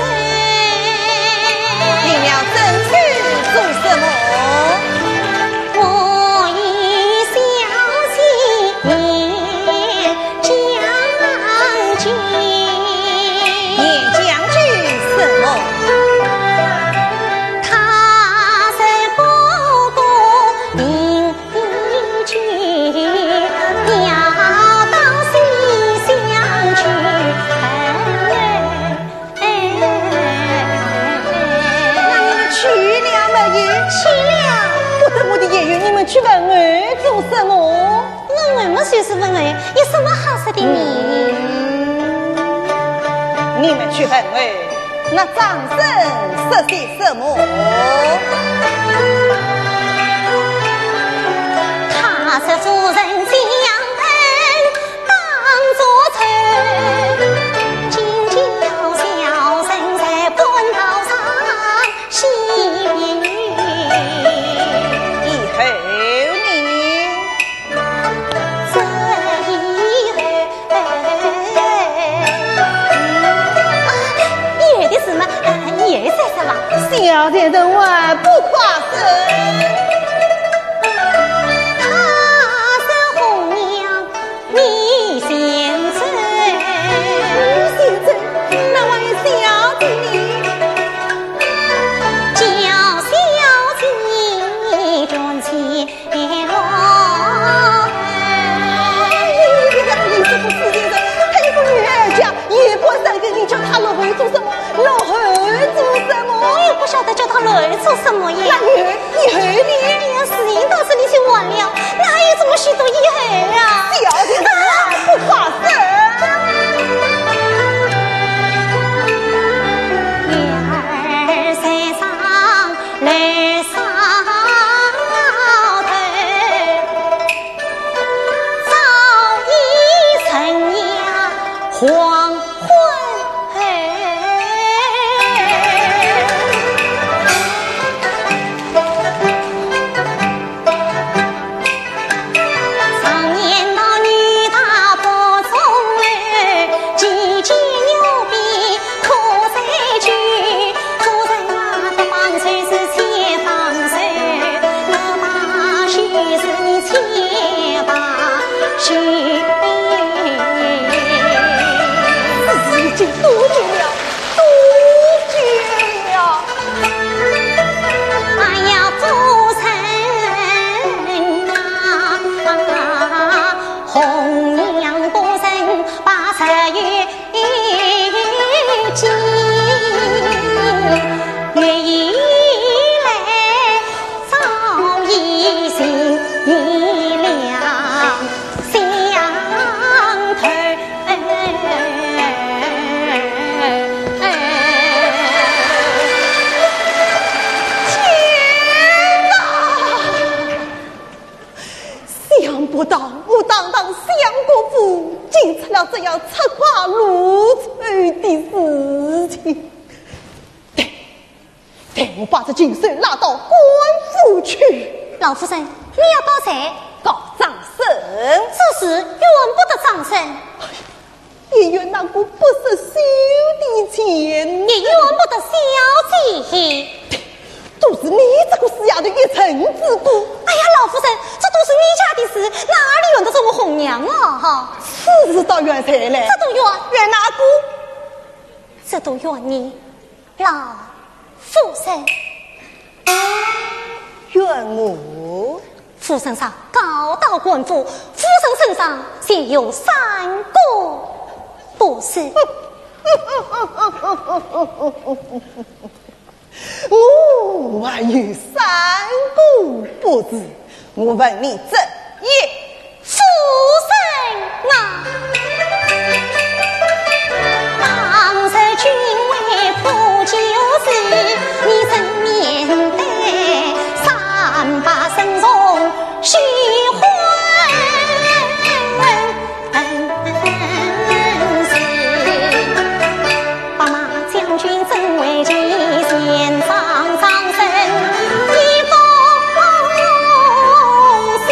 定了真事做什么？ 我与小姐将军， 你将军什么？ 他是哥哥定居，要到西厢去。 那你们去了没有？ 去了。 不得我的言语，你们去问儿做什么？ 我们虽是问儿，有什么好说的呢？ 你们去问儿，那张生说些什么？ 他是主人将恩当作仇，今叫小生在半道上洗雨。 以后你这以后，有的是嘛，你儿再说吧。 小姐的话不夸生。 他是红娘，你先生。 先生，那位小姐你叫小姐赚钱落。 说什么呀？ 以后你哎呀，事情都是你去完了，哪有这么许多以后啊？ 小的不发生。 二三上来上头，早已成呀黄昏。 这样策划如翠的事情，带我把这金水拉到官府去。 老夫人，你要告谁？ 告张生。 这事怨不得张生， 也怨那个不识羞的钱， 也怨不得小姐。 都是你这个死丫的一城之故。 哎呀，老夫人，这都是你家的事，哪里怨得着我红娘啊？哈， 此事倒怨谁嘞？ 这都怨哪个？ 这都怨你，老夫人。 怨我？ 夫人上告到官府，夫人身上现有3个不是。 我还有3个不是，我问你这一夫人啊，当日君为普救时，你曾面对300生中虚幻事，把马将军真为计献上张生一封诗，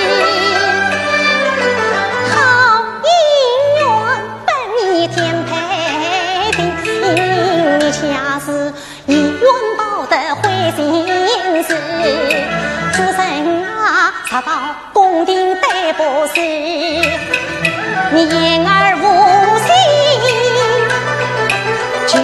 好姻缘本你天配的，因你恰是以冤报的灰心事。夫人啊，查到宫廷逮捕时，你言而无信，句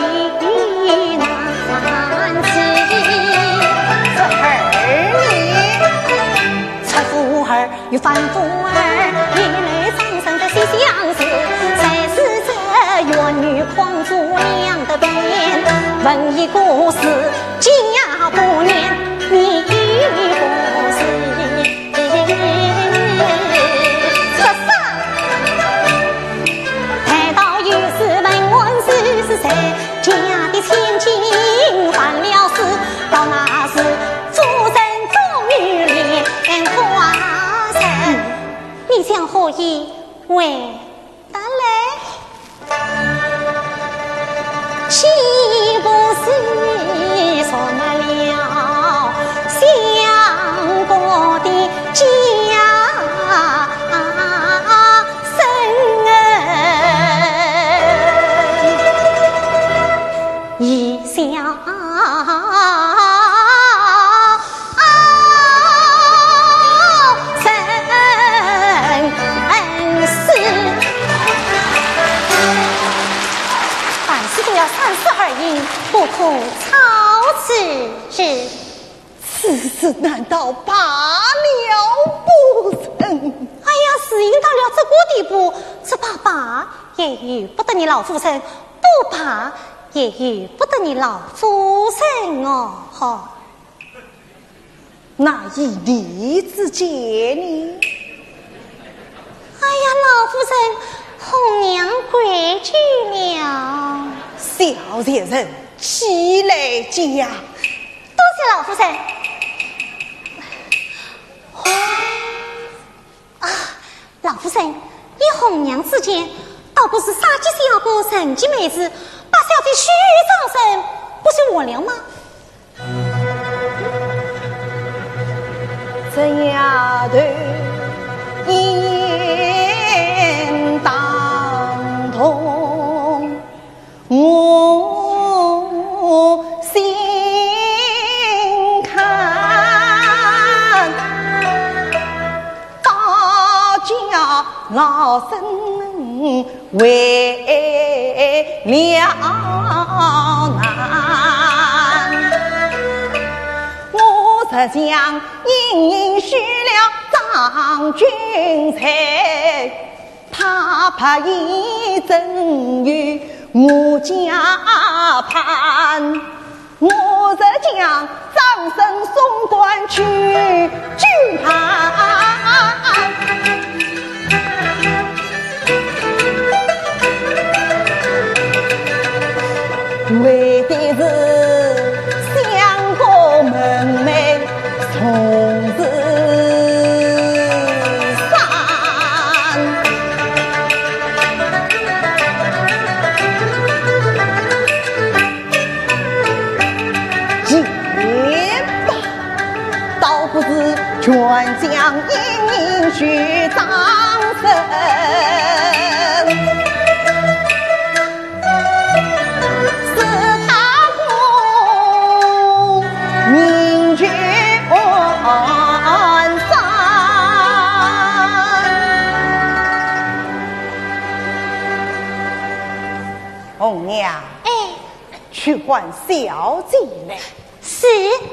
难知。 这儿你财富儿与反富儿，一类长生的西相似，才是这怨女狂主娘的变，问一故事家不念，你不是。家的千金换了事，到那时夫人终于莲花生，你将何以为得来？岂不是说了相国的家一笑生死，凡事都要三思而行，不可操持。 此事难道罢了不成？ 哎呀，事情到了这个地步，这罢也遇不得你老夫人，不罢也遇不得你老夫人哦。哈， 那以利之见呢？ 哎呀，老夫人，红娘跪举了。 小姐人起来家， 多谢老夫人。老夫人，以红娘之见，倒不是杀鸡小哥人妻妹子，把小姐许上身，不是我了吗？ 这丫头一言当头，我心看，大家老身为了难，我只想应许了张君才，怕一阵雨我家盼，我只将张生送官去军盘。为的是相公门楣从此散，结巴倒不是全将应许张生。红娘， 哎， 去唤小姐来。 是。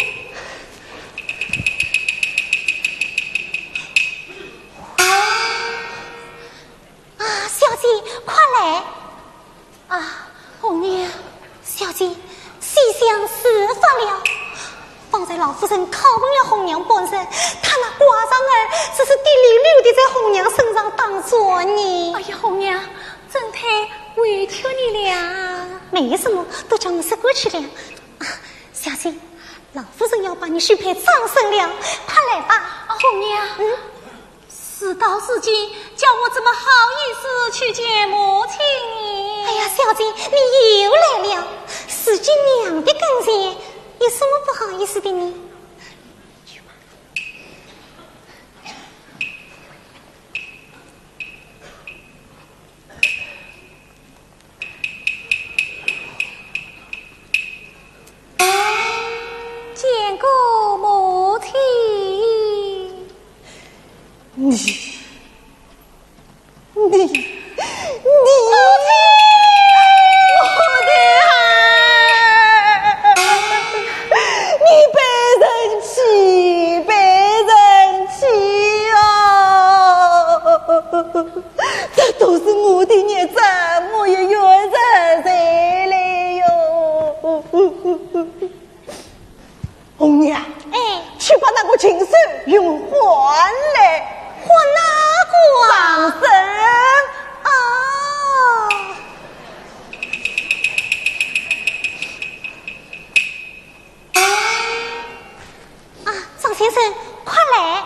小姐，快来！红娘，小姐，西厢事发了。方才老夫人拷问了红娘本身，她那挂上儿只是滴溜溜的在红娘身上当作呢。 哎呀，红娘，真太委屈你了。 没什么，都叫你说过去了。小姐，老夫人要把你许配张生了，快来吧。 红娘，事到如今，叫我怎么好意思去见母亲呢？ 哎呀，小姐，你又来了，司机娘的跟前，有什么不好意思的呢？ 见过母亲。 这都是我的孽债，我也冤债谁来哟？红娘，去把那个禽兽用还来。 还哪个啊？ 张生张先生，快来！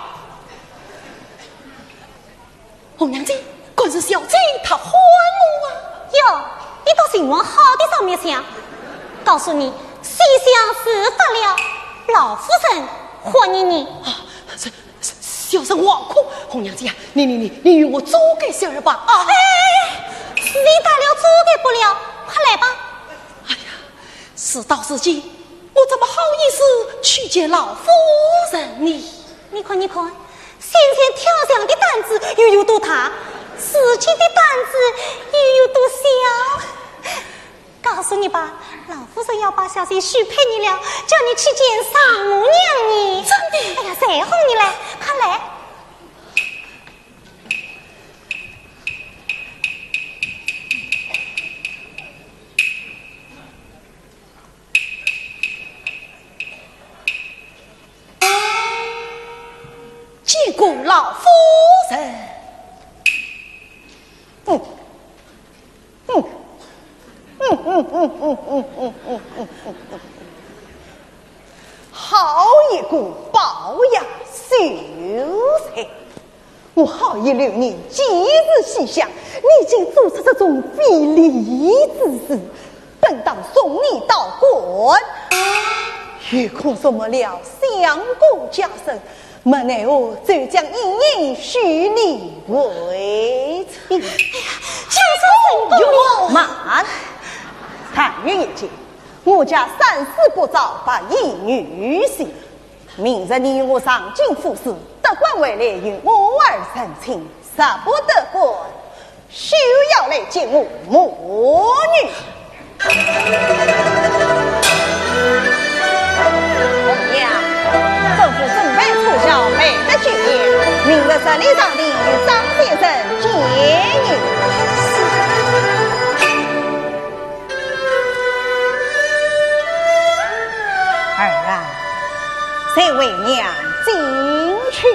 红娘子，可是小姐她还我啊！ 哟，你倒是往好的上面想。告诉你，西厢事发了，老夫人还你。 小人惶恐，红娘子呀，你与我走给小儿吧。 时间大了，走给不了，快来吧。 哎呀，事到如今，我怎么好意思去见老夫人呢？ 你看，先前挑响的担子又有多大，自己的担子又有多小。告诉你吧，老夫人要把小姐许配你了，叫你去见丧母娘呢。 真的？ 哎呀，谁哄你来？快来！ 见过老夫人。 好一个保养秀才！我好一留你今日细想，你竟做出这种非礼之事，本当送你到官。欲恐什么了相公家生，莫奈我就将一人许你为妻。 相公有慢，看月一见，我家三思不早，把一女婿。明日你我上京赴试，得官回来与我儿成亲，杀不得官，休要来见我母女。红娘，政府准备促销美的酒宴，明日设立上帝与张先生见你。儿啊，谁为娘进去？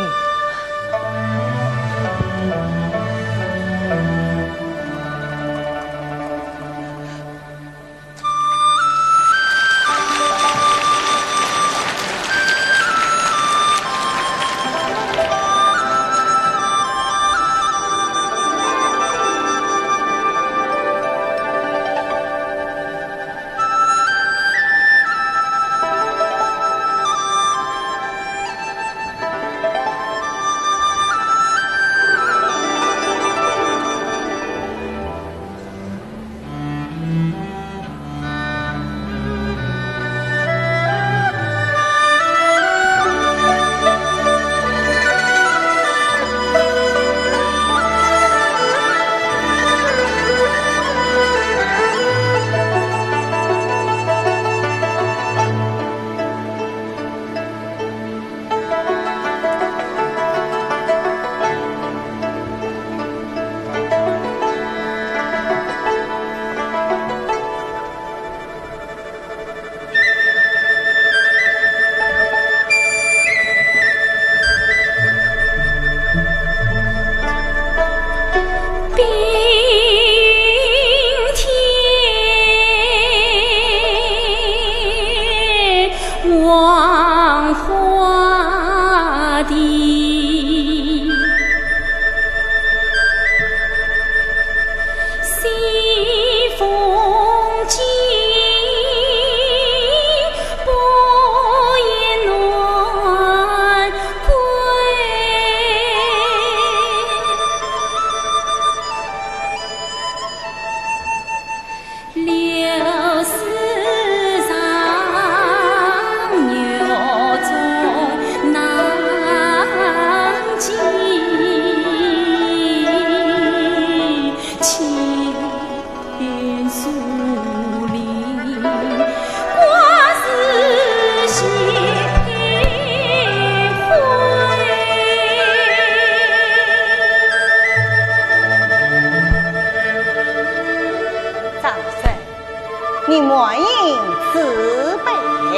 你莫因慈悲，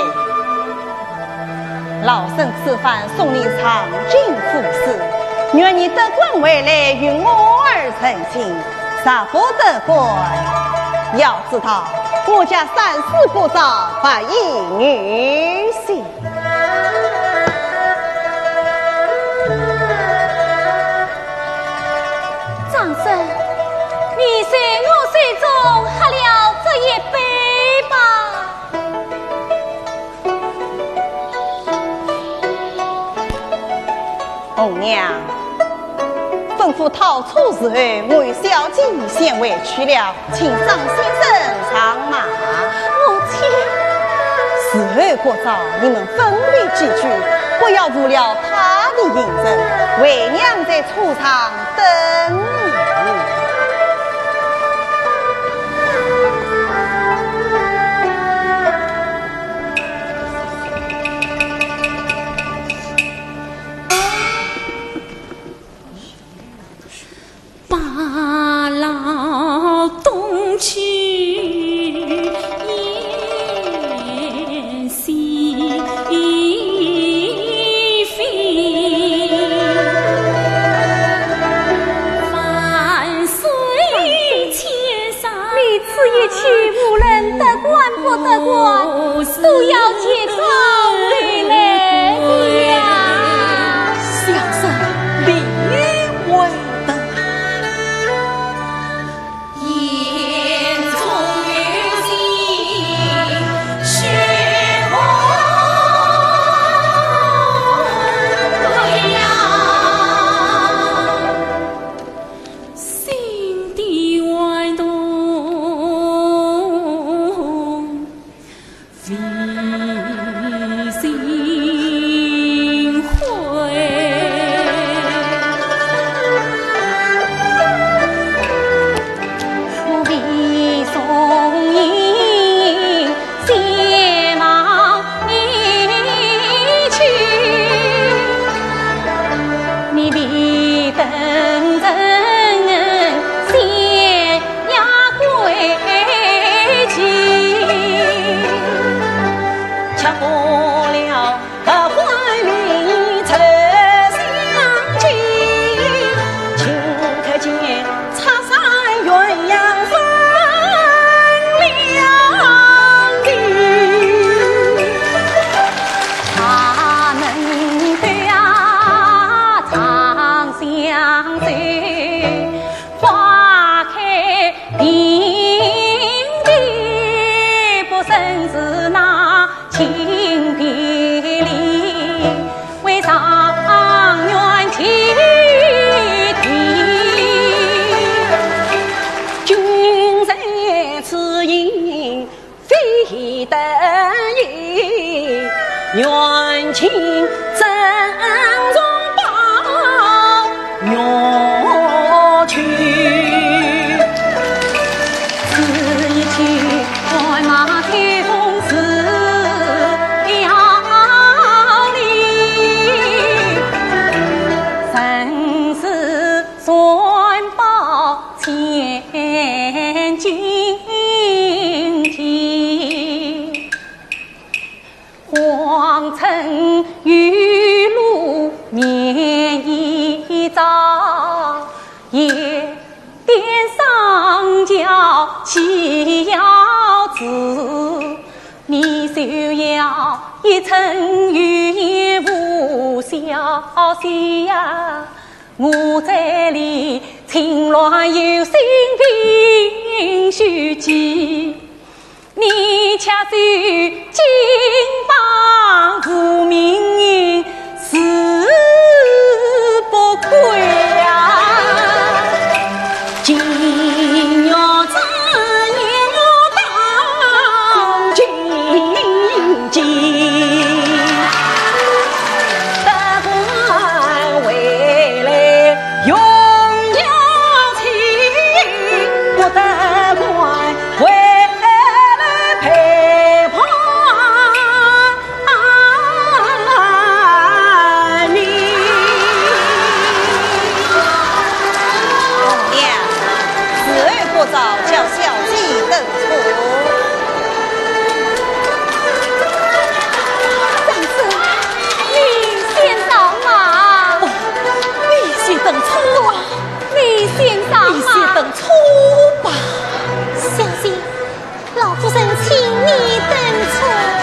老身此番送你长京赴试，愿你得官回来与我儿成亲，杀不得官。要知道，我家三思不早，把一女婿。 长孙，你随我水中喝了这一杯吧。 红娘，吩咐逃出时候，我与小姐先回去了，请张先生上马。 母亲， 时候过早，你们分别几句，不要误了他的引人。为娘在车上等你。 把老东去燕西飞。 元庆正中报乐曲，此一曲快马天风似遥离，生死算报千钧题。皇城玉露绵一朝，夜殿上交岂要子，你休要一层玉叶无消息呀！我这里侵乱有心凭虚记。你恰手金榜负名银，死不亏呀！今要怎样当君记？得官回来永有情，不得官回陪伴你。 娘，此儿过早叫小姐等错。 正是你先上马， 你先等错啊！ 你先上你先马， 等错吧。 小姐，老夫人请你等错。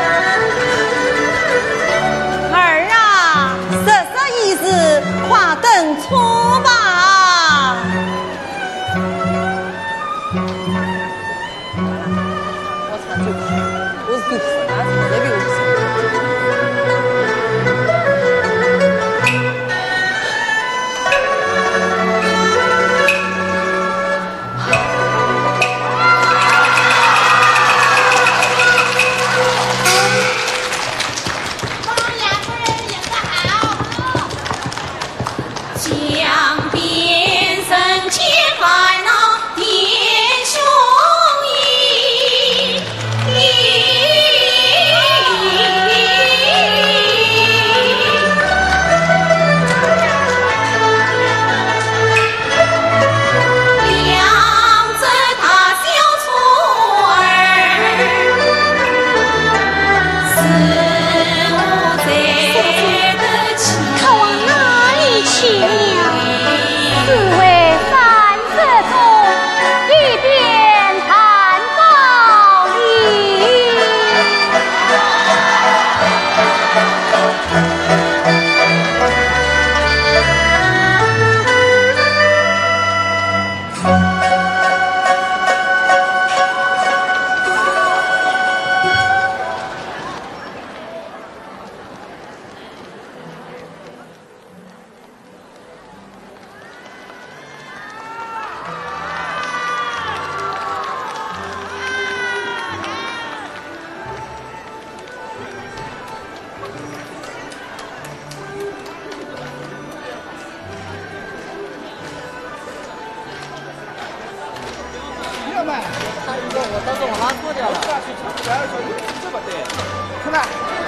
儿啊，色意思，快等错吧。我操，我是对哪子那边有事？ 江边生前烦恼弟兄义，两只大小兔儿，似乎在得起。 他往哪里去了？ 去唱歌，说有这么的，看来。